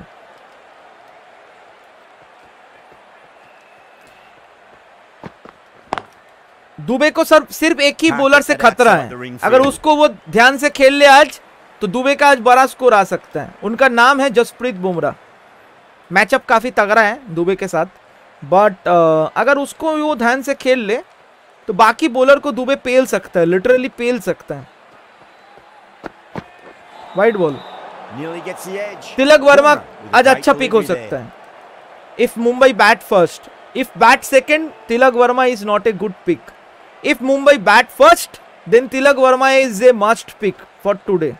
Dube को सर सिर्फ एक ही बॉलर से खतरा है, अगर उसको वो ध्यान से खेल ले आज तो दुबे का आज बड़ा स्कोर आ सकता है। उनका नाम है जसप्रीत बुमराह। मैचअप काफी तगड़ा है दुबे के साथ, बट uh, अगर उसको वो ध्यान से खेल ले तो बाकी बॉलर को दुबे पेल सकता है, लिटरली पेल सकता है। वाइड बॉल, तिलक वर्मा आज अच्छा पिक हो सकता है। If Mumbai bat first, if bat second, Tilak Varma is not a good pick. If Mumbai bat first, then Tilak Varma is a must pick for today.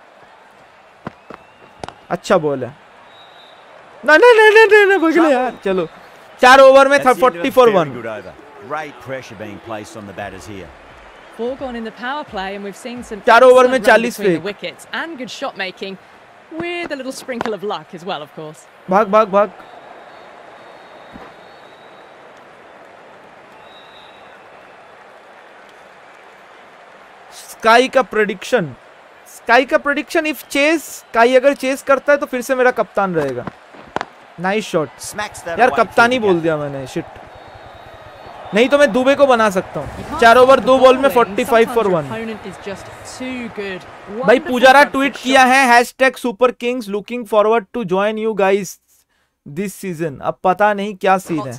अच्छा बॉल है ना ना ना ना ना, ना बगले यार। चलो चार ओवर में था forty for one. Four gone in the power play, and we've seen some चार ओवर में excellent run चालीस between the fake wickets and good shot making, with a little sprinkle of luck as well, of course. भाग भाग भाग। Sky का prediction, Sky का prediction, if chase, Sky अगर chase करता है तो फिर से मेरा कप्तान रहेगा। नाइस शॉट यार, कप्तानी बोल दिया मैंने, शिट। नहीं तो मैं दुबे को बना सकता हूँ। चार ओवर दो बॉल में फोर्टी फाइव फॉर वन। भाई पुजारा ट्वीट किया है hashtag super kings, looking forward to join you guys this season. अब पता नहीं क्या सीन है।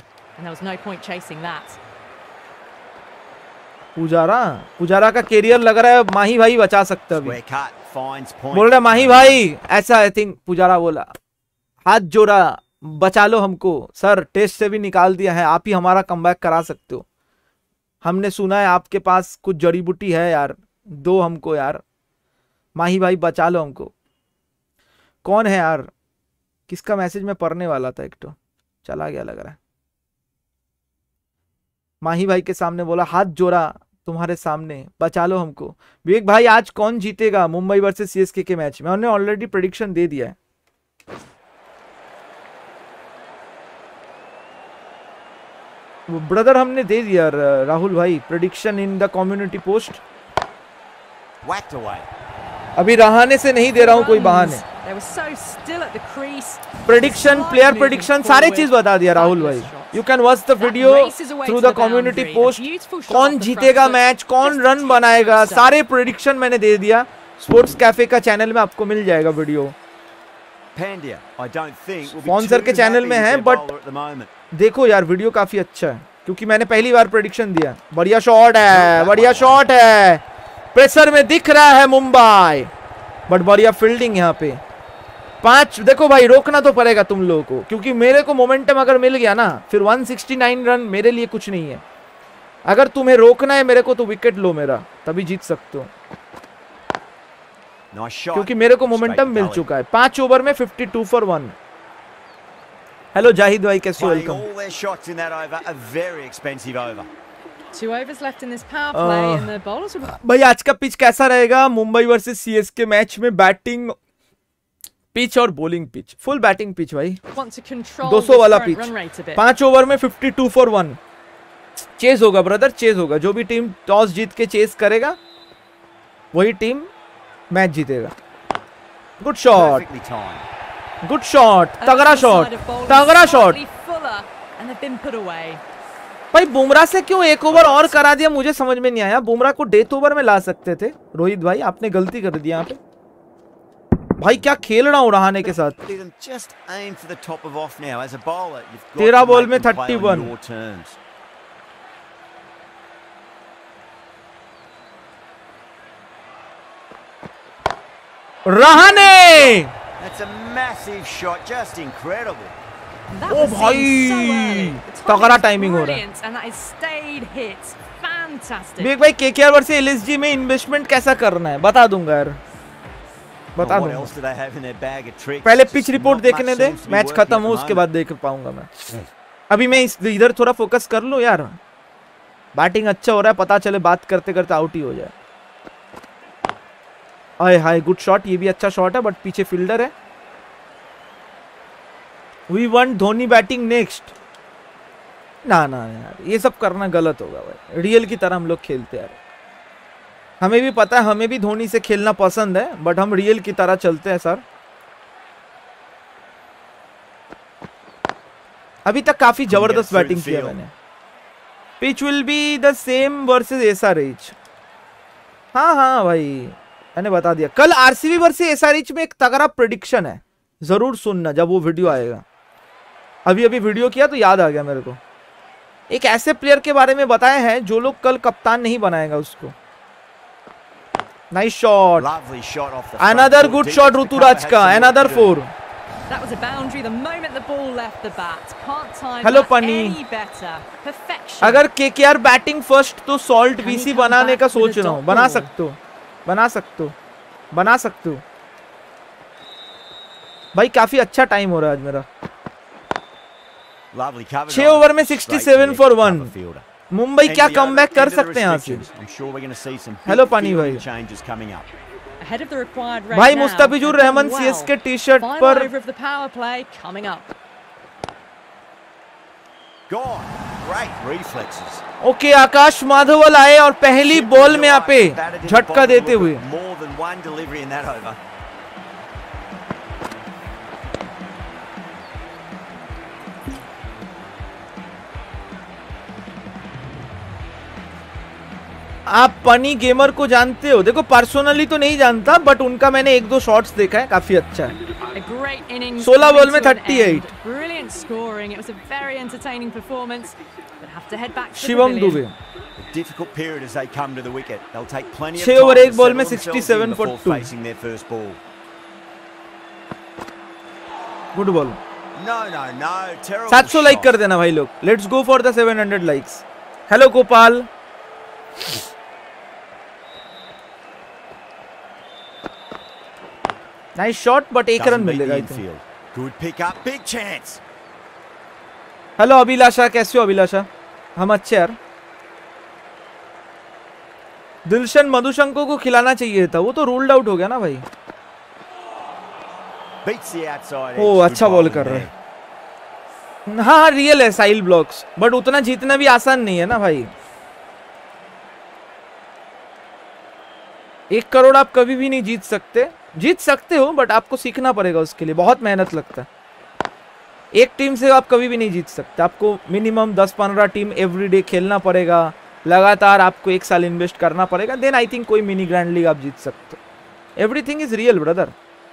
पुजारा पुजारा का कैरियर लग रहा है माही भाई बचा सकता है अभी। बोल रहा माही भाई ऐसा, आई थिंक पुजारा बोला, हाथ जोड़ा बचा लो हमको सर, टेस्ट से भी निकाल दिया है, आप ही हमारा कमबैक करा सकते हो। हमने सुना है आपके पास कुछ जड़ी बूटी है यार, दो हमको यार, माही भाई बचा लो हमको। कौन है यार, किसका मैसेज मैं पढ़ने वाला था, एक तो चला गया लग रहा है। माही भाई के सामने बोला, हाथ जोड़ा तुम्हारे सामने, बचा लो हमको। विवेक भाई आज कौन जीतेगा मुंबई वर्सेस सीएसके के मैच में? उन्होंने ऑलरेडी प्रेडिक्शन दे दिया है। ब्रदर हमने दे दिया राहुल भाई, prediction in the community post. अभी रहाने से नहीं दे रहा हूं कोई बहाने। प्रेडिक्शन, प्लेयर प्रेडिक्शन, सारे चीज बता दिया राहुल भाई। You can watch the video through the community post. कौन जीतेगा मैच, कौन रन बनाएगा, सारे प्रेडिक्शन मैंने दे दिया। स्पोर्ट्स कैफे का चैनल में आपको मिल जाएगा वीडियो, स्पॉन्सर के चैनल में है, बट देखो यार वीडियो काफी अच्छा है क्योंकि मैंने पहली बार प्रेडिक्शन दिया। बढ़िया शॉट है, बढ़िया शॉट है, प्रेशर में दिख रहा है मुंबई, बट बढ़िया फील्डिंग यहाँ पे। पांच, देखो भाई रोकना तो पड़ेगा तुम लोगों को, क्योंकि मेरे को मोमेंटम अगर मिल गया ना फिर वन सिक्सटी नाइन रन मेरे लिए कुछ नहीं है। अगर तुम्हें रोकना है मेरे को तो विकेट लो मेरा, तभी जीत सकते हो, क्योंकि मेरे को मोमेंटम मिल चुका है। पांच ओवर में fifty two for one. Hello Zahid भाई, कैसे हो? वेलकम। भाई आज का पिच कैसा रहेगा मुंबई वर्सेस सीएसके मैच में? बैटिंग पिच और bowling pitch, full batting pitch भाई, दो सौ वाला पिच। पांच ओवर में fifty two for one. Chase होगा ब्रदर, चेज होगा। जो भी टीम टॉस जीत के चेज करेगा वही टीम मैच जीतेगा। गुड शॉट, गुड शॉट, तगड़ा शॉट, तगड़ा शॉट। भाई बुमराह से क्यों एक ओवर और करा दिया, मुझे समझ में नहीं आया। बुमराह को डेथ ओवर में ला सकते थे रोहित भाई, आपने गलती कर दी यहाँ पे। भाई क्या खेल रहा हूँ रहाने के साथ। तेरह बॉल में thirty one. Rahane. That's a massive shot, just incredible. That oh was seen so early. भाई The तगड़ा timing was टाइमिंग हो रहा है। brilliant, and that is stayed hit. Fantastic. विवेक भाई केकेआर वर्सेस एलएसजी में इन्वेस्टमेंट कैसा करना है बता दूंगा यार, बता What दूंगा। else do they have in their bag of tricks? पहले Just पिच रिपोर्ट not देखने much दे, seems to be match working खत्म at हो the उसके moment. बाद देख पाऊंगा मैं। अभी मैं इस इधर थोड़ा फोकस कर लूं यार, बैटिंग अच्छा हो रहा है, पता चले बात करते करते आउट ही हो जाए। आए हाय गुड शॉट, ये भी अच्छा शॉट है बट पीछे फील्डर है। We want Dhoni batting next. ना ना यार ये सब करना गलत होगा भाई, रियल की तरह हम लोग खेलते हैं यार। हमें भी पता है हमें भी धोनी से खेलना पसंद है, बट हम रियल की तरह चलते हैं सर। अभी तक काफी जबरदस्त बैटिंग किया मैंने। Pitch will be the same versus SRH. हाँ हाँ भाई मैंने बता दिया। कल आरसीबी वर्सेस एसआरएच में एक तगड़ा प्रेडिक्शन है, जरूर सुनना जब वो वीडियो आएगा। अभी अभी वीडियो किया तो याद आ गया मेरे को। एक ऐसे प्लेयर के बारे में बताया है जो लोग कल कप्तान नहीं बनाएगा उसको। Nice shot, another good shot Ruturaj का, another four. That was a boundary the moment the ball left the bat. Can't time Hello, that Pani. any better. Perfection. अगर केकेआर बैटिंग फर्स्ट तो Salt Can he VC come बनाने back का with a सोच रहा हूँ। dot बना ball? सकते हो, बना सकते हो, बना सकते हो भाई। काफी अच्छा टाइम हो रहा है आज मेरा। छह ओवर में सड़सठ फॉर वन। मुंबई क्या कमबैक कर सकते हैं यहाँ से? हेलो पानी भाई। Ahead of the required rate भाई now, Mustafizur they've done Rahman well. CSK T shirt Final पर over of the power play coming up. Gone. Great reflexes. Okay Akash Madhwal आए और पहली बॉल में यहाँ पे झटका देते हुए। More than one delivery in that over. आप पनी गेमर को जानते हो? देखो पर्सनली तो नहीं जानता, बट उनका मैंने एक दो शॉट्स देखा है, काफी अच्छा है। A great innings सोलह बॉल में coming to an अड़तीस। end. Brilliant scoring. It was a very entertaining performance. But have to head back to the Shivam pavilion. Dube A difficult period as they come to the wicket. They'll take plenty of छह time over to एक ball में settle themselves in सड़सठ before for two। facing their first ball. Good ball. No, no, no. Terrible सात सौ like shot. कर देना भाई लोग। लेट्स गो फॉर द सात सौ likes. Hello Gopal. Nice shot but एक रन Doesn't beat मिलेगा। the infield. Good pick up, big chance. Hello Abhilasha, कैसे हो अभिलाषा? हम अच्छे यार। दिलशन मधुशंको को खिलाना चाहिए था, वो तो रूल्ड आउट हो गया ना भाई। Beats the outside ओ edge. अच्छा Good बॉल bowling कर रहे there. हैं। हाँ हाँ रियल है साइल ब्लॉक्स, बट उतना जीतना भी आसान नहीं है ना भाई। एक करोड़ आप कभी भी नहीं जीत सकते। जीत सकते हो बट आपको सीखना पड़ेगा, उसके लिए बहुत मेहनत लगता है। एक टीम से आप कभी भी नहीं जीत सकते, आपको मिनिमम दस पंद्रह टीम एवरीडे खेलना पड़ेगा, लगातार आपको एक साल इन्वेस्ट करना पड़ेगा, देन आई थिंक कोई मिनी ग्रैंड लीग आप जीत सकते हो। Everything is real brother.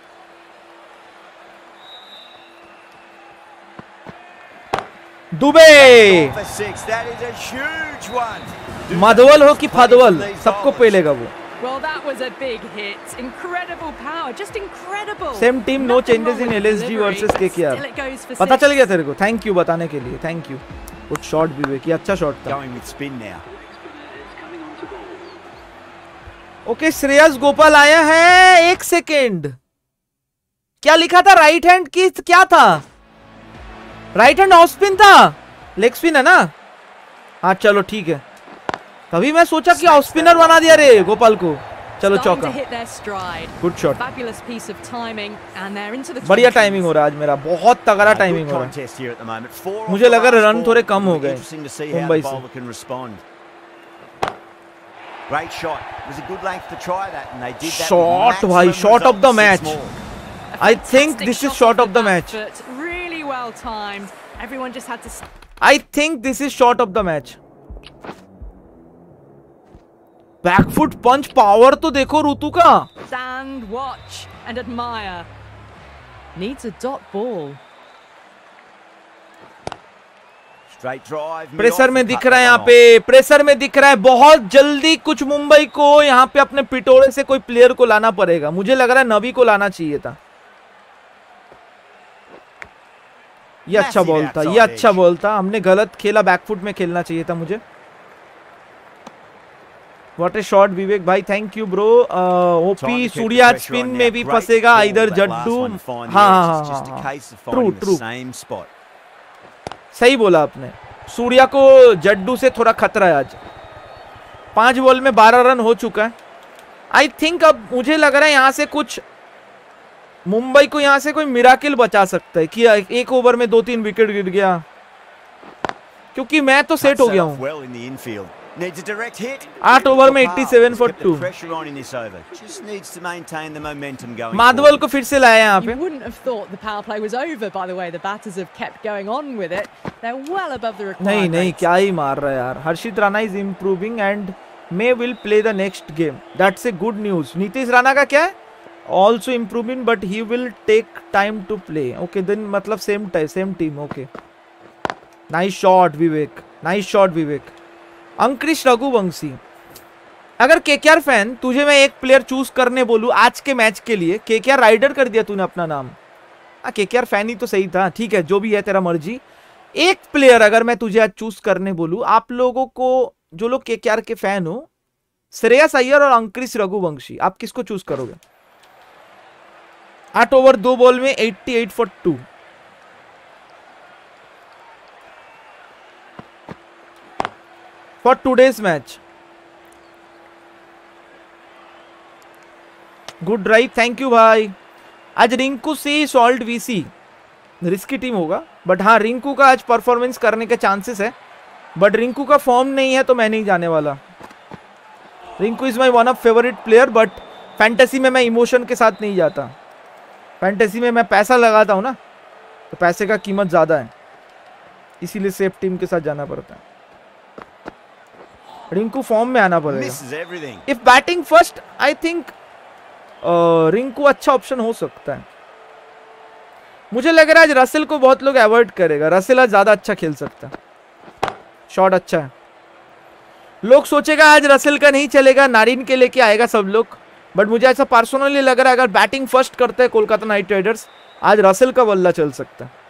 Dube For six, that is a huge one. Madhwal हो कि फादवल, सबको पेलेगा वो। Well, that was a big hit. Incredible power, just incredible. Same team, no Nothing changes wrong in with the L S G delivery, versus but K K R. still it goes for पता six. चल गया तेरे को। Thank you बताने के लिए, thank you. Good shot Vivek, ये अच्छा शॉट था। Going with spin now. Okay Shreyas Gopal आया है। एक सेकेंड, क्या लिखा था? राइट हैंड की क्या था? राइट हैंड ऑफ स्पिन था, लेग स्पिन है ना? हाँ चलो ठीक है, तभी मैं सोचा कि ऑफ स्पिनर बना दिया रे गोपाल को। चलो चौका, गुड शॉट। बढ़िया टाइमिंग हो रहा है आज मेरा, बहुत तगड़ा टाइमिंग हो रहा है। मुझे लगा रन थोड़े कम हो गए मुंबई से। शॉट भाई, shot of the match. I think this is shot of the match. I think this is shot of the match. Back foot punch power तो देखो ऋतु का। Stand, watch and admire. Needs a dot ball. Straight drive. Pressure में दिख रहा है यहाँ पे, pressure में दिख रहा है बहुत जल्दी कुछ मुंबई को यहाँ पे अपने पिटोरे से कोई प्लेयर को लाना पड़ेगा। मुझे लग रहा है नबी को लाना चाहिए था। ये अच्छा बॉल था, ये अच्छा बॉल था, हमने गलत खेला, बैकफुट में खेलना चाहिए था मुझे। व्हाट ए शॉट विवेक भाई, thank you bro. OP Surya spin में भी फंसेगा इधर जड्डू। हाँ हाँ हाँ, ट्रू ट्रू, सही बोला आपने। सूर्या को जड्डू से थोड़ा खतरा है आज। पांच बॉल में बारह रन हो चुका है। आई थिंक अब मुझे लग रहा है यहाँ से कुछ मुंबई को यहाँ से कोई मिराकिल बचा सकता है कि एक ओवर में दो तीन विकेट गिर गया, क्योंकि मैं तो सेट हो गया हूँ। आठ ओवर में सत्तासी फॉर टू। माधवल को फिर से लाया यहाँ पे। नहीं नहीं, क्या ही मार रहा है यार। Harshit Rana is improving and may will play the next game, that's a good news. Nitish Rana का क्या है, also improving but he will take time to play. Okay then, मतलब same time same team. Okay, nice shot विवेक, nice shot विवेक। अंकृश रघुवंशी, अगर KKR fan तुझे मैं एक player choose करने बोलूं आज के मैच के लिए, केकेआर राइडर कर दिया तूने अपना नाम। हाँ, केकेआर फैन ही तो सही था, ठीक है जो भी है तेरा मर्जी। एक प्लेयर अगर मैं तुझे आज चूज करने बोलूं, आप लोगों को जो लोग केकेआर के फैन हो, श्रेयस अय्यर और अंकृश रघुवंशी, आप किसको चूज करोगे? आठ ओवर दो बॉल में अठासी for two. For today's match, good drive, thank you भाई। आज Rinku C Salt VC, risky team होगा बट हाँ रिंकू का आज परफॉर्मेंस करने के चांसेस है, बट रिंकू का फॉर्म नहीं है तो मैं नहीं जाने वाला। Rinku is my one of favourite player, but fantasy में मैं इमोशन के साथ नहीं जाता। फैंटेसी में मैं पैसा लगाता हूं ना, तो पैसे का कीमत ज्यादा है, इसीलिए सेफ टीम के साथ जाना पड़ता है। रिंकू फॉर्म में आना पड़ेगा। If batting first, I think Rinku अच्छा ऑप्शन हो सकता है। मुझे लग रहा है आज रसेल को बहुत लोग अवॉइड करेगा, रसेल आज ज्यादा अच्छा खेल सकता है। शॉट अच्छा है, लोग सोचेगा आज रसेल का नहीं चलेगा, नारिन के लेके आएगा सब लोग, बट मुझे ऐसा पर्सनली लग रहा है अगर बैटिंग फर्स्ट करते हैं कोलकाता नाइट राइडर्स, आज रसेल का बल्ला चल सकता है।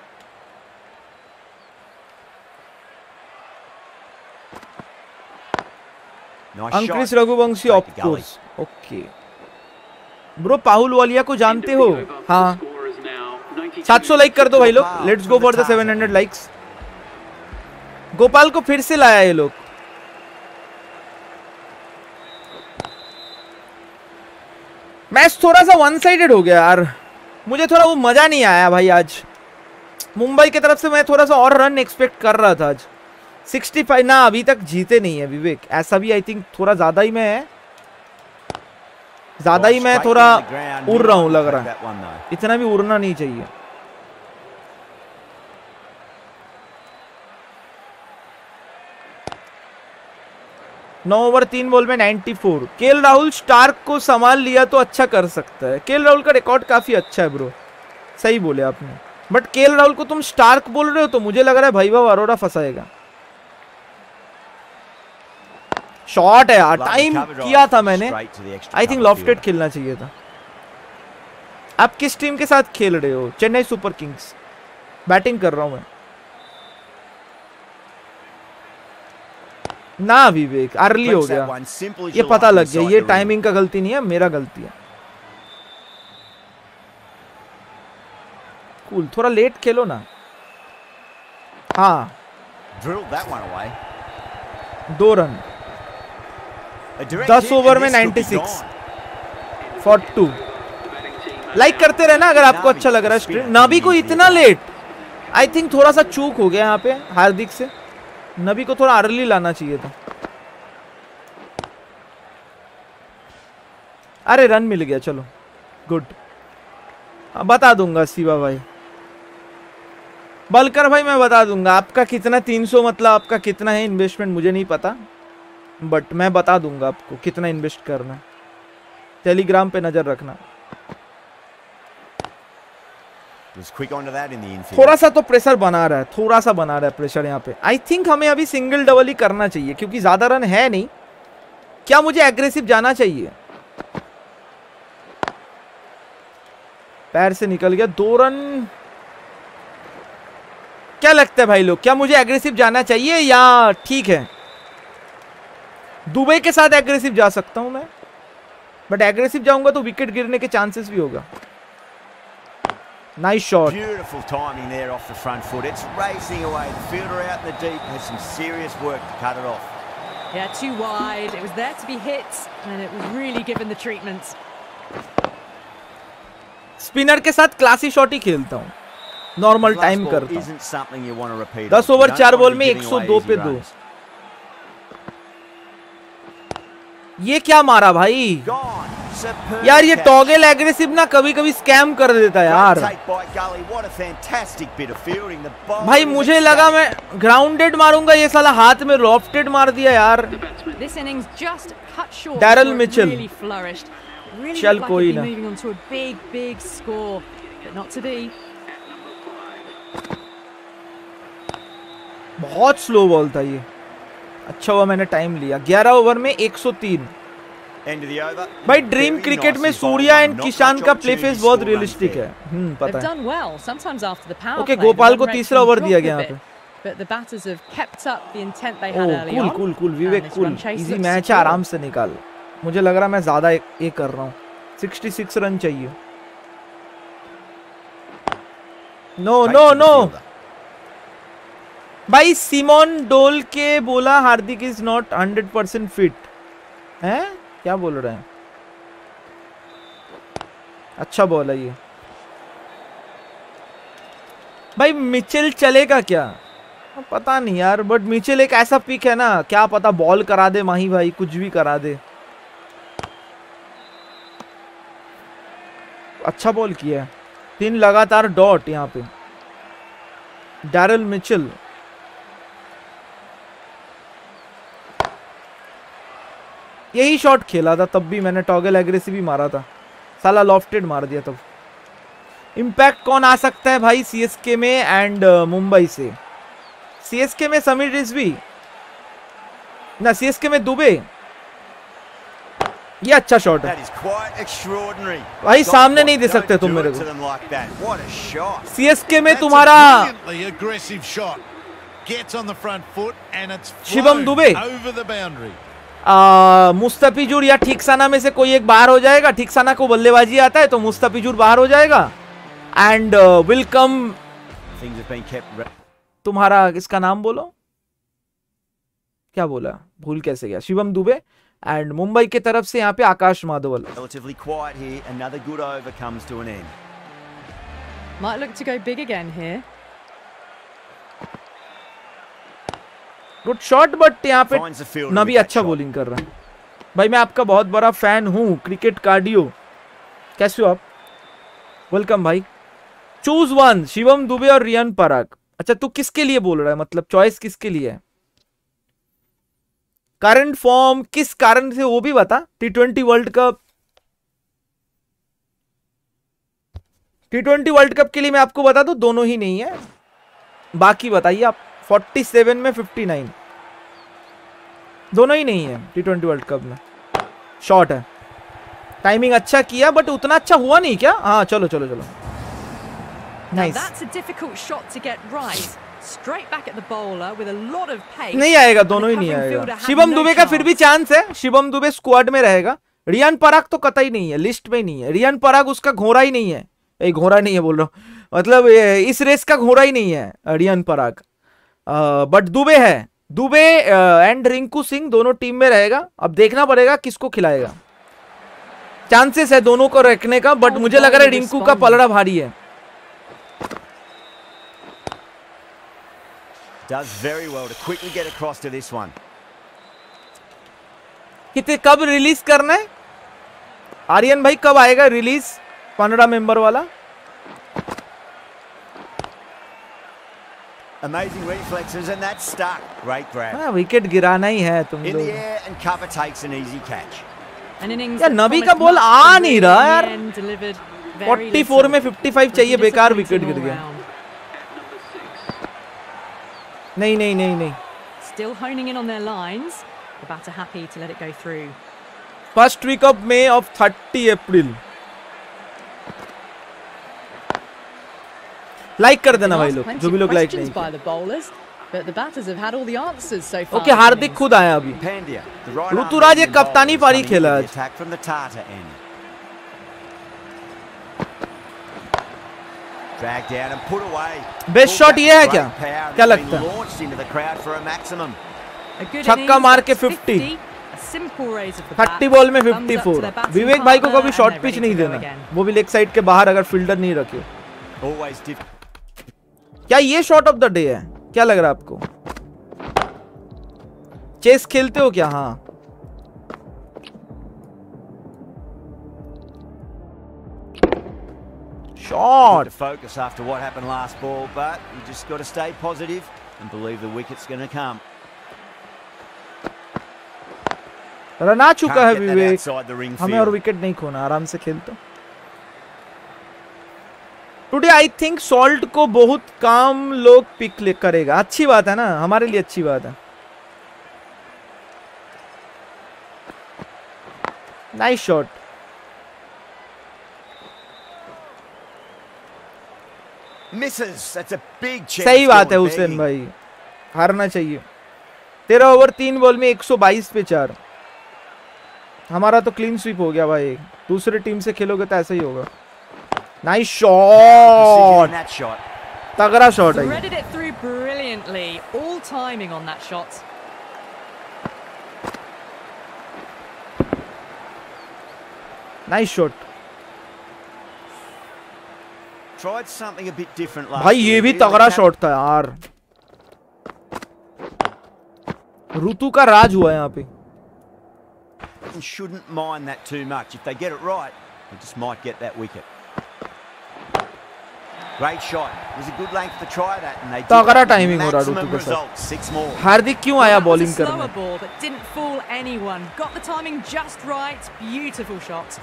Angkrish Raghuvanshi of course. Okay bro, Pahul Walia को जानते हो? हाँ, सात सौ लाइक कर दो भाई लोग, let's go for the seven hundred likes. Gopal को फिर से लाया ये लोग। मैच थोड़ा सा वन साइडेड हो गया यार, मुझे थोड़ा वो मजा नहीं आया भाई आज। मुंबई की तरफ से मैं थोड़ा सा और रन एक्सपेक्ट कर रहा था आज। पैंसठ ना, अभी तक जीते नहीं है विवेक, ऐसा भी आई थिंक थोड़ा ज्यादा ही मैं है, ज्यादा ही मैं थोड़ा उड़ रहा हूं लग रहा है, इतना भी उड़ना नहीं चाहिए। नौ ओवर तीन बॉल में चौरानवे। केएल राहुल स्टार्क को संभाल लिया तो अच्छा कर सकता है। केएल राहुल का रिकॉर्ड काफी अच्छा है ब्रो, सही बोले आपने, बट केएल राहुल को तुम स्टार्क बोल रहे हो तो मुझे लग रहा है वैभव अरोड़ा फंसाएगा। शॉट है यार, टाइम किया था मैंने, आई थिंक लॉफ्टेड खेलना चाहिए था। आप किस टीम के साथ खेल रहे हो? Chennai super Kings. बैटिंग कर रहा हूं मैं ना विवेक, अर्ली हो गया, ये पता लग गया, ये टाइमिंग का गलती नहीं है, मेरा गलती है। कूल, थोड़ा लेट खेलो ना। हाँ, दो रन, दस ओवर में छियानवे फॉर टू। लाइक करते रहना अगर आपको अच्छा लग रहा है स्ट्रीम। नबी को इतना लेट, आई थिंक थोड़ा सा चूक हो गया यहाँ पे हार्दिक से, नबी को थोड़ा अर्ली लाना चाहिए था। अरे रन मिल गया, चलो गुड। बता दूंगा शिवा भाई, बलकर भाई मैं बता दूंगा आपका कितना तीन सौ मतलब आपका कितना है इन्वेस्टमेंट मुझे नहीं पता, बट मैं बता दूंगा आपको कितना इन्वेस्ट करना है। टेलीग्राम पे नजर रखना। Was quick onto that in the infield. थोड़ा सा तो प्रेशर बना रहा है, थोड़ा सा बना रहा है प्रेशर यहाँ पे। आई थिंक हमें अभी सिंगल डबल ही करना चाहिए क्योंकि ज्यादा रन है नहीं। क्या मुझे एग्रेसिव जाना चाहिए? पैर से निकल गया, दो रन। क्या लगता है भाई लोग, क्या मुझे एग्रेसिव जाना चाहिए या ठीक है? दुबई के साथ एग्रेसिव जा सकता हूं मैं, बट एग्रेसिव जाऊंगा तो विकेट गिरने के चांसेस भी होगा। Nice shot. Beautiful timing there off the front foot. It's racing away. The fielder out in the deep has some serious work to cut it off. Yeah, too wide. It was there to be hit, and it was really given the treatment. Spinner के साथ classy shot ही खेलता हूँ, normal time करता हूँ। Isn't something you want to repeat. दस over चार ball में एक सौ दो पे दो। ये क्या मारा भाई यार, ये टॉगल एग्रेसिव ना कभी कभी स्कैम कर देता है यार। भाई मुझे लगा मैं ग्राउंडेड मारूंगा, ये साला हाथ में लॉफ्टेड मार दिया यार। डैरल मिचेल, चल कोई ना। बहुत स्लो बॉल था ये, अच्छा हुआ मैंने टाइम लिया। ग्यारह ओवर में एक सौ तीन। भाई ड्रीम क्रिकेट में सूर्या एंड किशान का प्ले फेस बहुत रियलिस्टिक है। हम्म पता है। ओके, गोपाल को तीसरा ओवर दिया गया यहाँ पे। Cool cool cool Vivek cool, easy match है, आराम से निकाल। मुझे लग रहा मैं ज्यादा ये कर रहा हूँ। छियासठ रन चाहिए। नो नो नो भाई, सिमोन डोल के बोला Hardik is not hundred percent fit है। क्या बोल रहे हैं? अच्छा बॉल है ये। भाई मिचेल चलेगा क्या? पता नहीं यार, बट मिचेल एक ऐसा पिक है ना, क्या पता बॉल करा दे माही भाई, कुछ भी करा दे। अच्छा बॉल किया है, तीन लगातार डॉट यहाँ पे। डैरल मिचेल, यही शॉट खेला था तब भी मैंने, टॉगल एग्रेसिव ही मारा था, साला लॉफ्टेड मार दिया तब। इम्पैक्ट कौन आ सकता है भाई सीएसके में एंड मुंबई से? सीएसके में समीर रिजवी ना, सीएसके में दुबे। ये अच्छा शॉट है भाई, सामने नहीं दे सकते तुम मेरे को। सीएसके में तुम्हारा शिवम दुबे, मुस्तफिजुर या ठिकसाना में से कोई एक बाहर हो जाएगा। ठिकसाना को बल्लेबाजी आता है तो मुस्तफिजुर बाहर हो जाएगा एंड विल कम। तुम्हारा इसका नाम बोलो, क्या बोला, भूल कैसे गया। शिवम दुबे एंड मुंबई के तरफ से यहाँ पे Akash Madhwal. Might look to go big again here. Good shot, but यहाँ पे नबी अच्छा बॉलिंग कर रहा है। भाई मैं आपका बहुत बड़ा फैन हूँ, क्रिकेट कार्डियो। कैसे हो आप? वेलकम भाई। चूज वन, शिवम दुबे और रियान पराग। अच्छा तू किसके लिए बोल रहा है, मतलब चॉइस किसके लिए है? करंट फॉर्म किस कारण से वो भी बता। T twenty world cup, T twenty world cup के लिए मैं आपको बता दूं दोनों ही नहीं है, बाकी बताइए आप। सैंतालीस में उनसठ, दोनों ही नहीं है टी ट्वेंटी वर्ल्ड कप में। शॉट है, टाइमिंग अच्छा किया बट उतना अच्छा हुआ नहीं क्या? हाँ चलो चलो चलो, नाइस। नहीं आएगा, दोनों ही नहीं आएगा। शिवम दुबे का फिर भी चांस है, शिवम दुबे स्क्वाड में रहेगा। रियान पराग तो कतई नहीं है, लिस्ट में ही नहीं है। रियान पराग उसका घोड़ा ही नहीं है, ए, घोड़ा नहीं है बोल रहा हूँ, मतलब इस रेस का घोड़ा ही नहीं है रियान पराग। बट दुबे है, दुबे एंड रिंकू सिंह दोनों टीम में रहेगा। अब देखना पड़ेगा किसको खिलाएगा। चांसेस है दोनों को रखने का, बट मुझे लग रहा है रिंकू का पलड़ा भारी है। Does very well to quickly get across to this one. कितने कब रिलीज करना है आर्यन भाई, कब आएगा रिलीज पंद्रह मेंबर वाला? Amazing reflexes and that's stuck. Great grab. हाँ विकेट गिराना ही है तुम In लोग। the air and cover takes an easy catch. An innings यार that नबी का promised बॉल much आ to नहीं win, रहा in the यार। end delivered चौवालीस में पचपन चाहिए, बेकार विकेट गिर गया। नहीं नहीं नहीं नहीं Still honing in on their lines. The batter happy to let it go through. First week of May of thirty April. Like कर देना भाई लोग, जो भी लोग लाइक नहीं किए। But the batters have had all the answers so far. Okay, Hardik खुद आया अभी। ऋतुराज एक कप्तानी पारी खेला आज। बेस्ट शॉट ये है क्या? क्या लगता है? छक्का मार के पचास, तीस बॉल में चौवन। विवेक भाई को कभी शॉर्ट पिच नहीं देना, वो भी लेग साइड के बाहर अगर फील्डर नहीं रखे। क्या ये शॉट ऑफ द डे है? क्या लग रहा है आपको? चेस खेलते हो क्या? हाँ, shot. To focus after what happened last ball, but you just got to stay positive and believe the wicket's going to come. Run आ चुका है विवेक, हमें और विकेट नहीं खोना, आराम से खेलते। टुडे आई थिंक सॉल्ट को बहुत कम लोग पिक ले करेगा। अच्छी बात है ना, हमारे लिए अच्छी बात है। Nice shot. Misses. That's a big chance. सही बात है हुसैन भाई, हारना चाहिए। तेरह ओवर तीन बॉल में एक सौ बाईस पे चार। हमारा तो क्लीन स्वीप हो गया भाई, दूसरी टीम से खेलोगे तो ऐसा ही होगा। नाइस शॉट, तगड़ा शॉट है। Threaded it through brilliantly, all timing on that shot. Nice shot. Tried something a bit different last भाई ये भी तगड़ा शॉट था यार। ऋतु का राज हुआ यहाँ पे। Shouldn't mind that too much. If they get it right, they just might get that wicket. Great shot. It was a good length to try that, and they did. तगड़ा टाइमिंग हो रहा ऋतु के साथ। Six more. हार्दिक क्यों आया bowling करने? Ball that didn't fool anyone. Got the timing just right. Beautiful shot.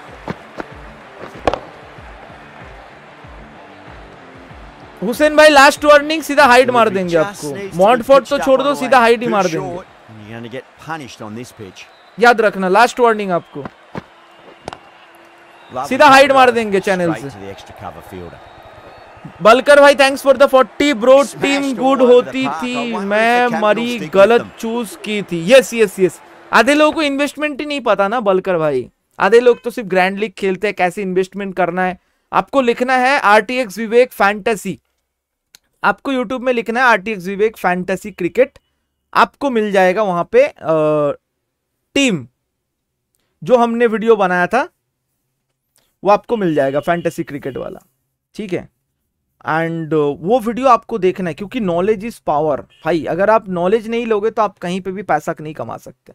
Hussain भाई last warning, सीधा हाइड मार देंगे आपको। मॉन्टफोर्ड तो छोड़ दो, सीधा हाइड ही मार देंगे। याद रखना, लास्ट वार्निंग आपको, सीधा हाइड मार देंगे चैनल से। बलकर भाई thanks for the forty bro. Team good होती थी, मैं मरी गलत चूज की थी। Yes yes yes. आधे लोगों को इन्वेस्टमेंट ही नहीं पता ना बलकर भाई, आधे लोग तो सिर्फ ग्रैंड लीग खेलते हैं, कैसे इन्वेस्टमेंट करना है। आपको लिखना है आरटीएक्स विवेक फैंटेसी, आपको यूट्यूब में लिखना है आरटीएक्स विवेक फैंटेसी क्रिकेट, आपको मिल जाएगा वहां पे आ, टीम जो हमने वीडियो बनाया था वो आपको मिल जाएगा, फैंटेसी क्रिकेट वाला, ठीक है। एंड वो वीडियो आपको देखना है, क्योंकि नॉलेज इज पावर भाई। अगर आप नॉलेज नहीं लोगे तो आप कहीं पे भी पैसा नहीं कमा सकते।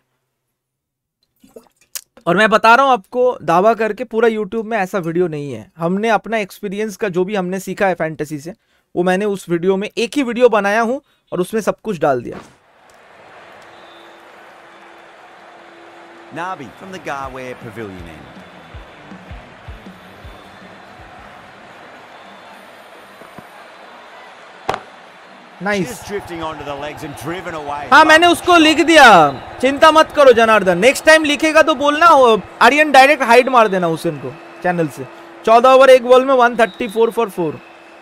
और मैं बता रहा हूं आपको दावा करके, पूरा यूट्यूब में ऐसा वीडियो नहीं है। हमने अपना एक्सपीरियंस का जो भी हमने सीखा है फैंटेसी से, वो मैंने उस वीडियो में, एक ही वीडियो बनाया हूं और उसमें सब कुछ डाल दिया। Nabi from the Garware Pavilion end. Nice. Drifting onto the legs and driven away. हाँ मैंने उसको लिख दिया, चिंता मत करो जनार्दन, नेक्स्ट टाइम लिखेगा तो बोलना आर्यन डायरेक्ट हाइड मार देना हुसैन को चैनल से। चौदह ओवर एक बॉल में one thirty four for four.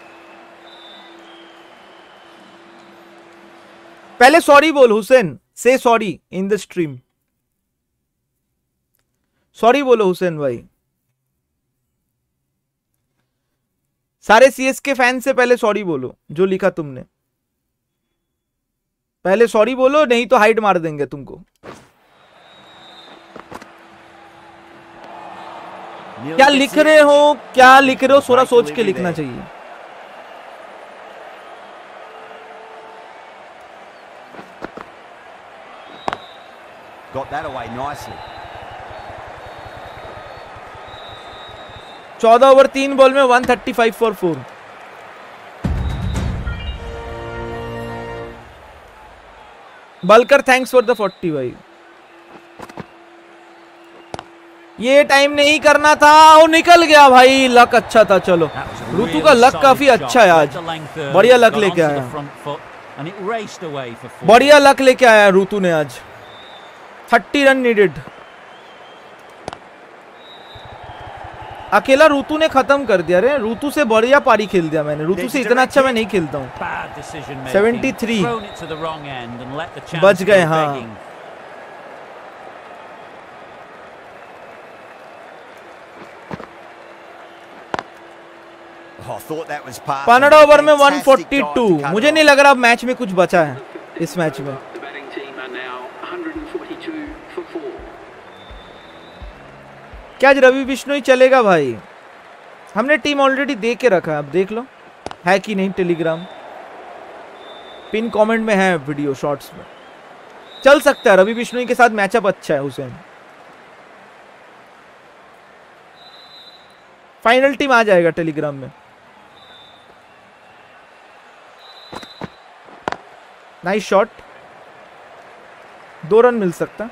पहले सॉरी बोल हुसैन, से sorry in the stream. Sorry बोलो हुसैन भाई, सारे सीएसके फैन से पहले सॉरी बोलो जो लिखा तुमने। पहले सॉरी बोलो, नहीं तो हाइड मार देंगे तुमको। क्या लिख रहे हो, क्या लिख रहे हो, थोड़ा सोच के लिखना चाहिए। Got that away nicely. चौदह ओवर तीन बॉल में one thirty five for four. Balkar thanks for the forty भाई। ये टाइम नहीं करना था, वो निकल गया भाई। लक अच्छा था। चलो ऋतु का लक काफी अच्छा है आज, बढ़िया लक लेके आया, बढ़िया लक लेके आया ऋतु ने आज। Thirty run needed. अकेला ऋतु ने खत्म कर दिया रे। ऋतु से बढ़िया पारी खेल दिया मैंने। ऋतु से इतना अच्छा मैं नहीं खेलता हूँ। सेवेंटी थ्री बच गए। हाँ पन्ना ओवर में वन फोर्टी टू। मुझे नहीं लग रहा अब मैच में कुछ बचा है इस मैच में। क्या आज रवि बिश्नोई चलेगा भाई? हमने टीम ऑलरेडी दे के रखा है, अब देख लो है कि नहीं। टेलीग्राम पिन कमेंट में है, वीडियो शॉर्ट्स में। चल सकता है रवि बिश्नोई के साथ मैचअप अच्छा है हुसैन। फाइनल टीम आ जाएगा टेलीग्राम में। नाइस शॉट, दो रन मिल सकता।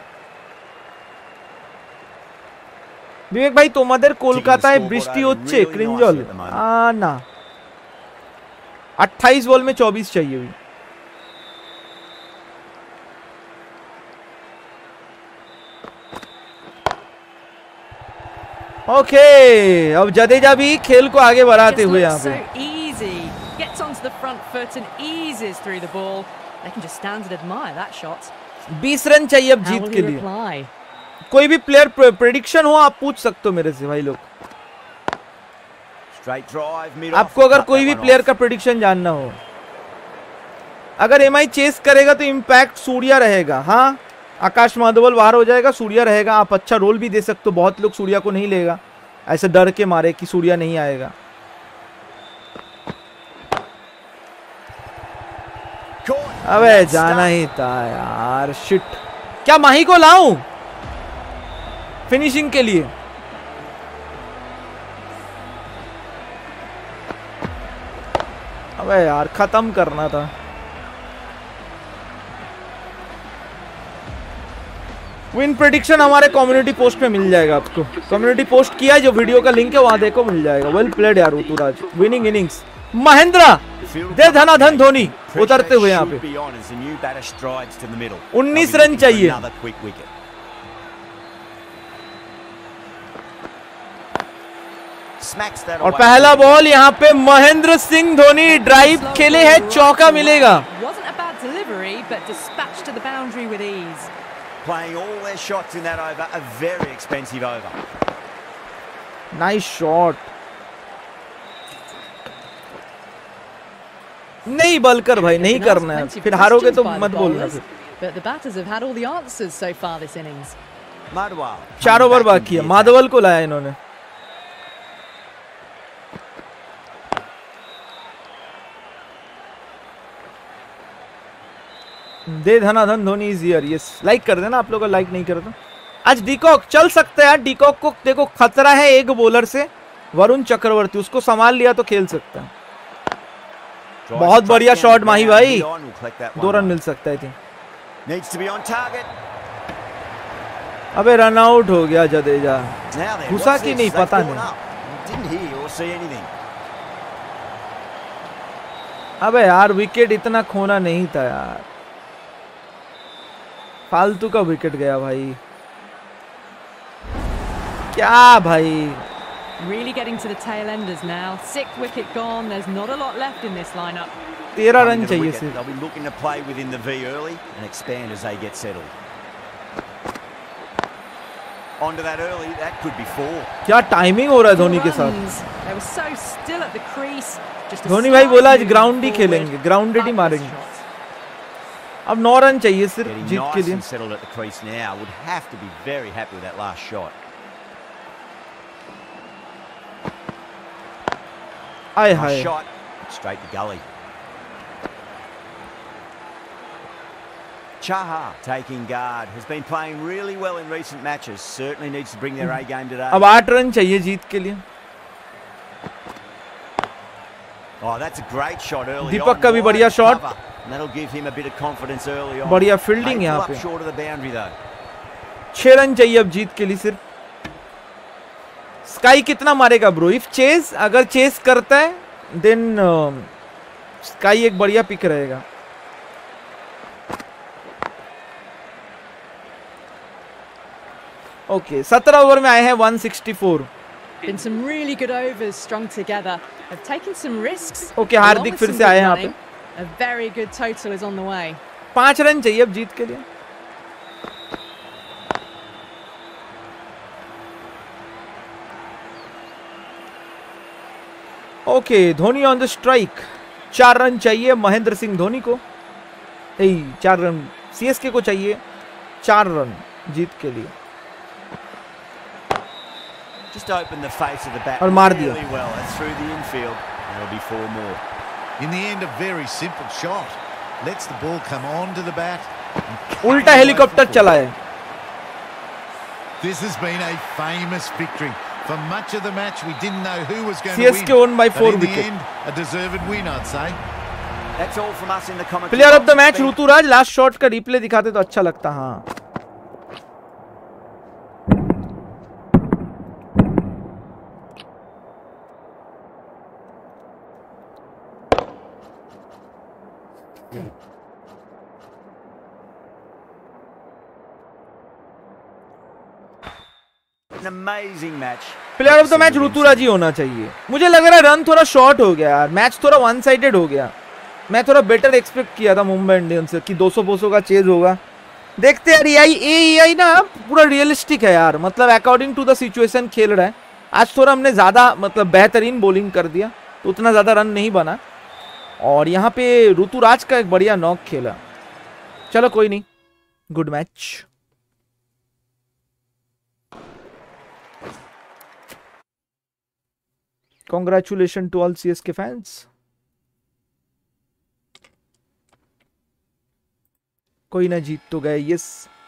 विवेक भाई তোমাদের কলকাতায় বৃষ্টি হচ্ছে ক্রিঞ্জল? आ ना अट्ठाईस बॉल में चौबीस चाहिए भी। ओके अब जडेजा भी खेल को आगे बढ़ाते हुए यहाँ पे। बीस रन चाहिए अब जीत के लिए। कोई भी प्लेयर प्रेडिक्शन हो आप पूछ सकते हो मेरे से भाई लोग। आपको अगर कोई भी प्लेयर का प्रेडिक्शन जानना हो। अगर एमआई चेस करेगा तो इम्पैक्ट सूर्या रहेगा। हाँ आकाश माधवल बाहर हो जाएगा, सूर्या रहेगा। आप अच्छा रोल भी दे सकते हो। बहुत लोग सूर्या को नहीं लेगा ऐसे डर के मारे कि सूर्या नहीं आएगा। अबे जाना ही था यार, शिट। क्या माही को लाऊं फिनिशिंग के लिए? अबे यार खत्म करना था। विन प्रेडिक्शन हमारे कम्युनिटी पोस्ट में मिल जाएगा आपको। कम्युनिटी पोस्ट किया है, जो वीडियो का लिंक है वहां देखो, मिल जाएगा। वेल प्लेड यार ऋतुराज। विनिंग इनिंग्स महेंद्र दे धनाधन धोनी उतरते हुए यहाँ पे। उन्नीस रन चाहिए। और पहला बॉल यहाँ पे महेंद्र सिंह धोनी ड्राइव खेले है, चौका मिलेगा। Nice shot. नहीं बलकर भाई नहीं करना है, फिर हारोगे तो मत बोलना फिर। चार ओवर बाकी है। माधवल को लाया इन्होंने। दे धनाधन Dhoni is here. Yes like कर देना आप लोग, लाइक नहीं करे तो। आज डीकॉक चल सकता है यार। डीकॉक को देखो खतरा है एक बॉलर से, वरुण चक्रवर्ती। उसको संभाल लिया तो खेल सकता है। बहुत बढ़िया शॉट माही भाई, दो रन मिल सकता है। अबे रन आउट हो गया जडेजा। घुसा कि नहीं पता नहीं। अबे यार विकेट इतना खोना नहीं था यार, फालतू का विकेट गया भाई। क्या भाई। Really getting to the tail enders now. Sixth wicket gone. There's not a lot left in this lineup. तेरह रन चाहिए सिर्फ। They'll be looking to play within the V early and expand as they get settled. Onto that early, that could be four. क्या timing हो रहा है धोनी के साथ। They were so still at the crease. Dhoni भाई बोला आज ग्राउंड ही खेलेंगे, ग्राउंडेड ही मारेंगे। अब नौ रन चाहिए सिर्फ जीत के लिए। Settled at the crease now. Would have to be very happy with that last shot. Hi hi. Shot straight to gully. Chaha taking guard has been playing really well in recent matches. Certainly needs to bring their A game today. अब आठ run चाहिए जीत के लिए। Oh, that's a great shot early. दीपक का भी बढ़िया shot. That'll give him a bit of confidence early on. बढ़िया fielding यहाँ पे। Short of the boundary though. छह रन चाहिए अब जीत के लिए सिर्फ। स्काई कितना मारेगा ब्रो? इफ चेस, अगर चेस करता है देन स्काई एक बढ़िया पिक रहेगा। ओके, सत्रह ओवर में आए हैं one sixty-four। Been some really good overs strung together. Have taken some risks. Okay, Hardik फिर से आए हैं यहाँ पे। A very good total is on the way. पांच रन चाहिए अब जीत के लिए। Okay, Dhoni on the strike. चार रन चाहिए महेंद्र सिंह धोनी को। ए, चार रन सीएसके को चाहिए, चार रन जीत के लिए। Just opened the face of the bat और मार दिया। really well. That's through the infield. There'll be four more. In the end, a very simple shot. Lets the ball come on to the bat. उल्टा helicopter चला है। This has been a famous victory. For much of the match, we didn't know who was going C S K to win. won by four but in the wickets. end, a deserved win, I'd say. That's all from us in the commentary. Player of the box. Match Ruturaj. Last shot का replay दिखाते तो अच्छा लगता। हाँ, An amazing match. Player of the match Ruturaj ही होना चाहिए। मुझे लग रहा है रन थोड़ा शॉर्ट हो गया यार, मैच थोड़ा वन साइडेड हो गया। मैं थोड़ा बेटर एक्सपेक्ट किया था मुंबई इंडियंस से कि दो सौ बोसो का चेज होगा। देखते यार, एआई एआई ना पूरा रियलिस्टिक है यार, मतलब अकॉर्डिंग टू द सिचुएशन खेल रहा है। आज थोड़ा हमने ज्यादा मतलब बेहतरीन बॉलिंग कर दिया तो उतना ज्यादा रन नहीं बना, और यहाँ पे ऋतुराज का एक बढ़िया नॉक खेला। चलो कोई नहीं, good match. Congratulations to all C S K fans. कोई ना जीत तो गए, यस।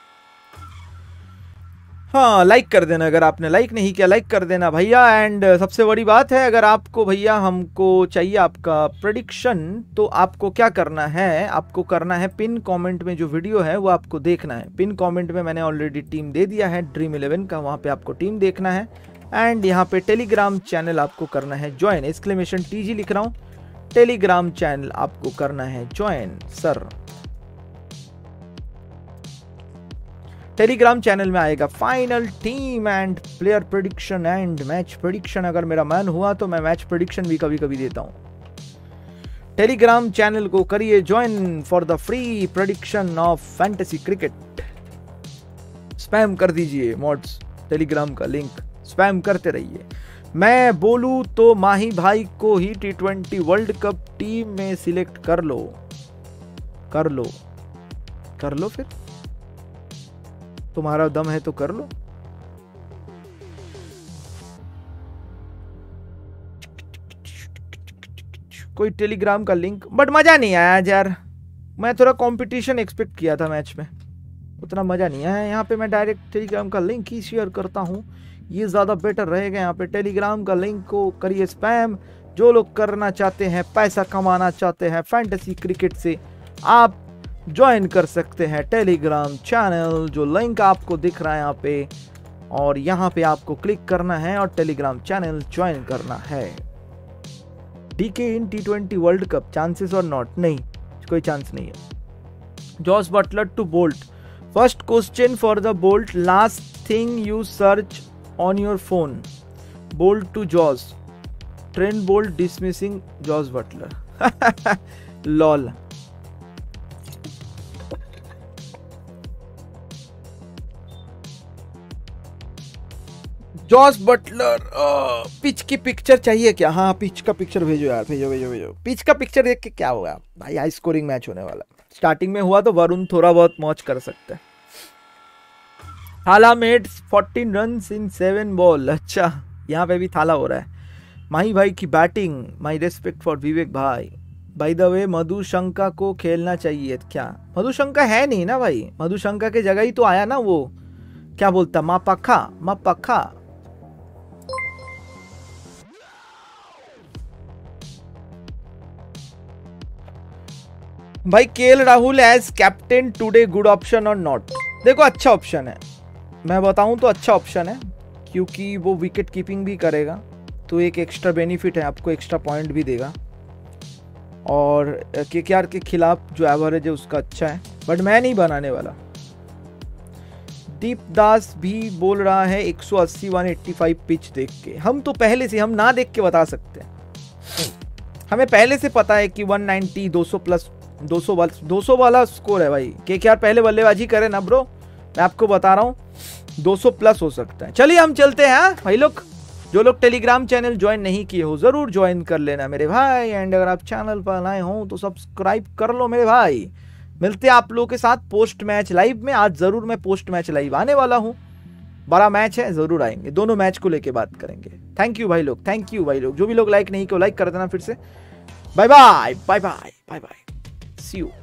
हाँ, लाइक कर देना अगर आपने लाइक नहीं किया, लाइक कर देना भैया। एंड सबसे बड़ी बात है, अगर आपको भैया हमको चाहिए आपका प्रेडिक्शन, तो आपको क्या करना है, आपको करना है पिन कमेंट में जो वीडियो है वो आपको देखना है। पिन कमेंट में मैंने ऑलरेडी टीम दे दिया है ड्रीम इलेवन का, वहाँ पे आपको टीम देखना है। एंड यहाँ पे टेलीग्राम चैनल आपको करना है ज्वाइन, एक्सक्लेमेशन टीजी लिख रहा हूँ। टेलीग्राम चैनल आपको करना है ज्वाइन सर। टेलीग्राम चैनल में आएगा final team and player prediction and match prediction. अगर मेरा मन हुआ तो मैं मैच प्रेडिक्शन भी कभी कभी देता हूँ। टेलीग्राम चैनल को करिए join for the free prediction of fantasy cricket. Spam कर दीजिए मॉड्स, टेलीग्राम का लिंक स्पैम करते रहिए। मैं बोलूं तो माही भाई को ही T twenty world cup team में सिलेक्ट कर लो, कर लो, कर लो, फिर तुम्हारा दम है तो कर लो। कोई टेलीग्राम का लिंक, बट मजा नहीं आया यार। मैं थोड़ा कंपटीशन एक्सपेक्ट किया था मैच में, उतना मजा नहीं आया। यहाँ पे मैं डायरेक्ट टेलीग्राम का लिंक ही शेयर करता हूँ, ये ज़्यादा बेटर रहेगा। यहाँ पे टेलीग्राम का लिंक को करिए स्पैम। जो लोग करना चाहते हैं, पैसा कमाना चाहते हैं फैंटेसी क्रिकेट से, आप ज्वाइन कर सकते हैं टेलीग्राम चैनल, जो लिंक आपको दिख रहा है यहाँ पे, और यहाँ पे आपको क्लिक करना है और टेलीग्राम चैनल ज्वाइन करना है। DK in T twenty world cup chances और नॉट, नहीं कोई चांस नहीं है। Jos Buttler to Boult, first question for the Boult, last thing you search on your phone, Bolt to Jaws, Trent Bolt dismissing Jaws Butler. lol. Jos Buttler pitch की picture चाहिए क्या? हाँ, pitch का picture भेजो यार, भेजो भेजो भेजो। पिच का पिक्चर देख के क्या होगा भाई, हाई स्कोरिंग मैच होने वाला। स्टार्टिंग में हुआ तो वरुण थोड़ा बहुत मौज कर सकता है। Thala made fourteen runs in seven ball. अच्छा, यहाँ पे भी थाला हो रहा है। माही भाई की batting, my respect for Vivek भाई। बाय द वे मधुशंका को खेलना चाहिए क्या? मधुशंका है नहीं ना भाई, मधुशंका के जगह ही तो आया ना वो, क्या बोलता, मापखा मापखा। भाई KL Rahul as captain today good option और नॉट? देखो अच्छा ऑप्शन है, मैं बताऊं तो अच्छा ऑप्शन है, क्योंकि वो विकेट कीपिंग भी करेगा, तो एक एक्स्ट्रा बेनिफिट है, आपको एक्स्ट्रा पॉइंट भी देगा। और केकेआर के खिलाफ जो एवरेज है उसका अच्छा है, बट मैं नहीं बनाने वाला। दीप दास भी बोल रहा है एक सौ अस्सी एक सौ पचासी पिच देख के। हम तो पहले से, हम ना देख के बता सकते हैं, हमें पहले से पता है कि एक सौ नब्बे दो सौ प्लस दो सौ वाला दो सौ वाला स्कोर है भाई। केकेआर पहले बल्लेबाजी करे ना ब्रो, मैं आपको बता रहा हूँ दो सौ प्लस हो सकता है। चलिए हम चलते हैं भाई लोग। जो लोग टेलीग्राम चैनल ज्वाइन नहीं किए हो जरूर ज्वाइन कर लेना मेरे भाई, एंड अगर आप चैनल पर नए हो तो सब्सक्राइब कर लो मेरे भाई। मिलते हैं आप लोगों के साथ पोस्ट मैच लाइव में। आज जरूर मैं पोस्ट मैच लाइव आने वाला हूँ, बड़ा मैच है, जरूर आएंगे, दोनों मैच को लेके बात करेंगे। थैंक यू भाई लोग, थैंक यू भाई लोग। जो भी लोग लाइक नहीं किया लाइक कर देना फिर से। Bye bye bye bye bye bye, see you.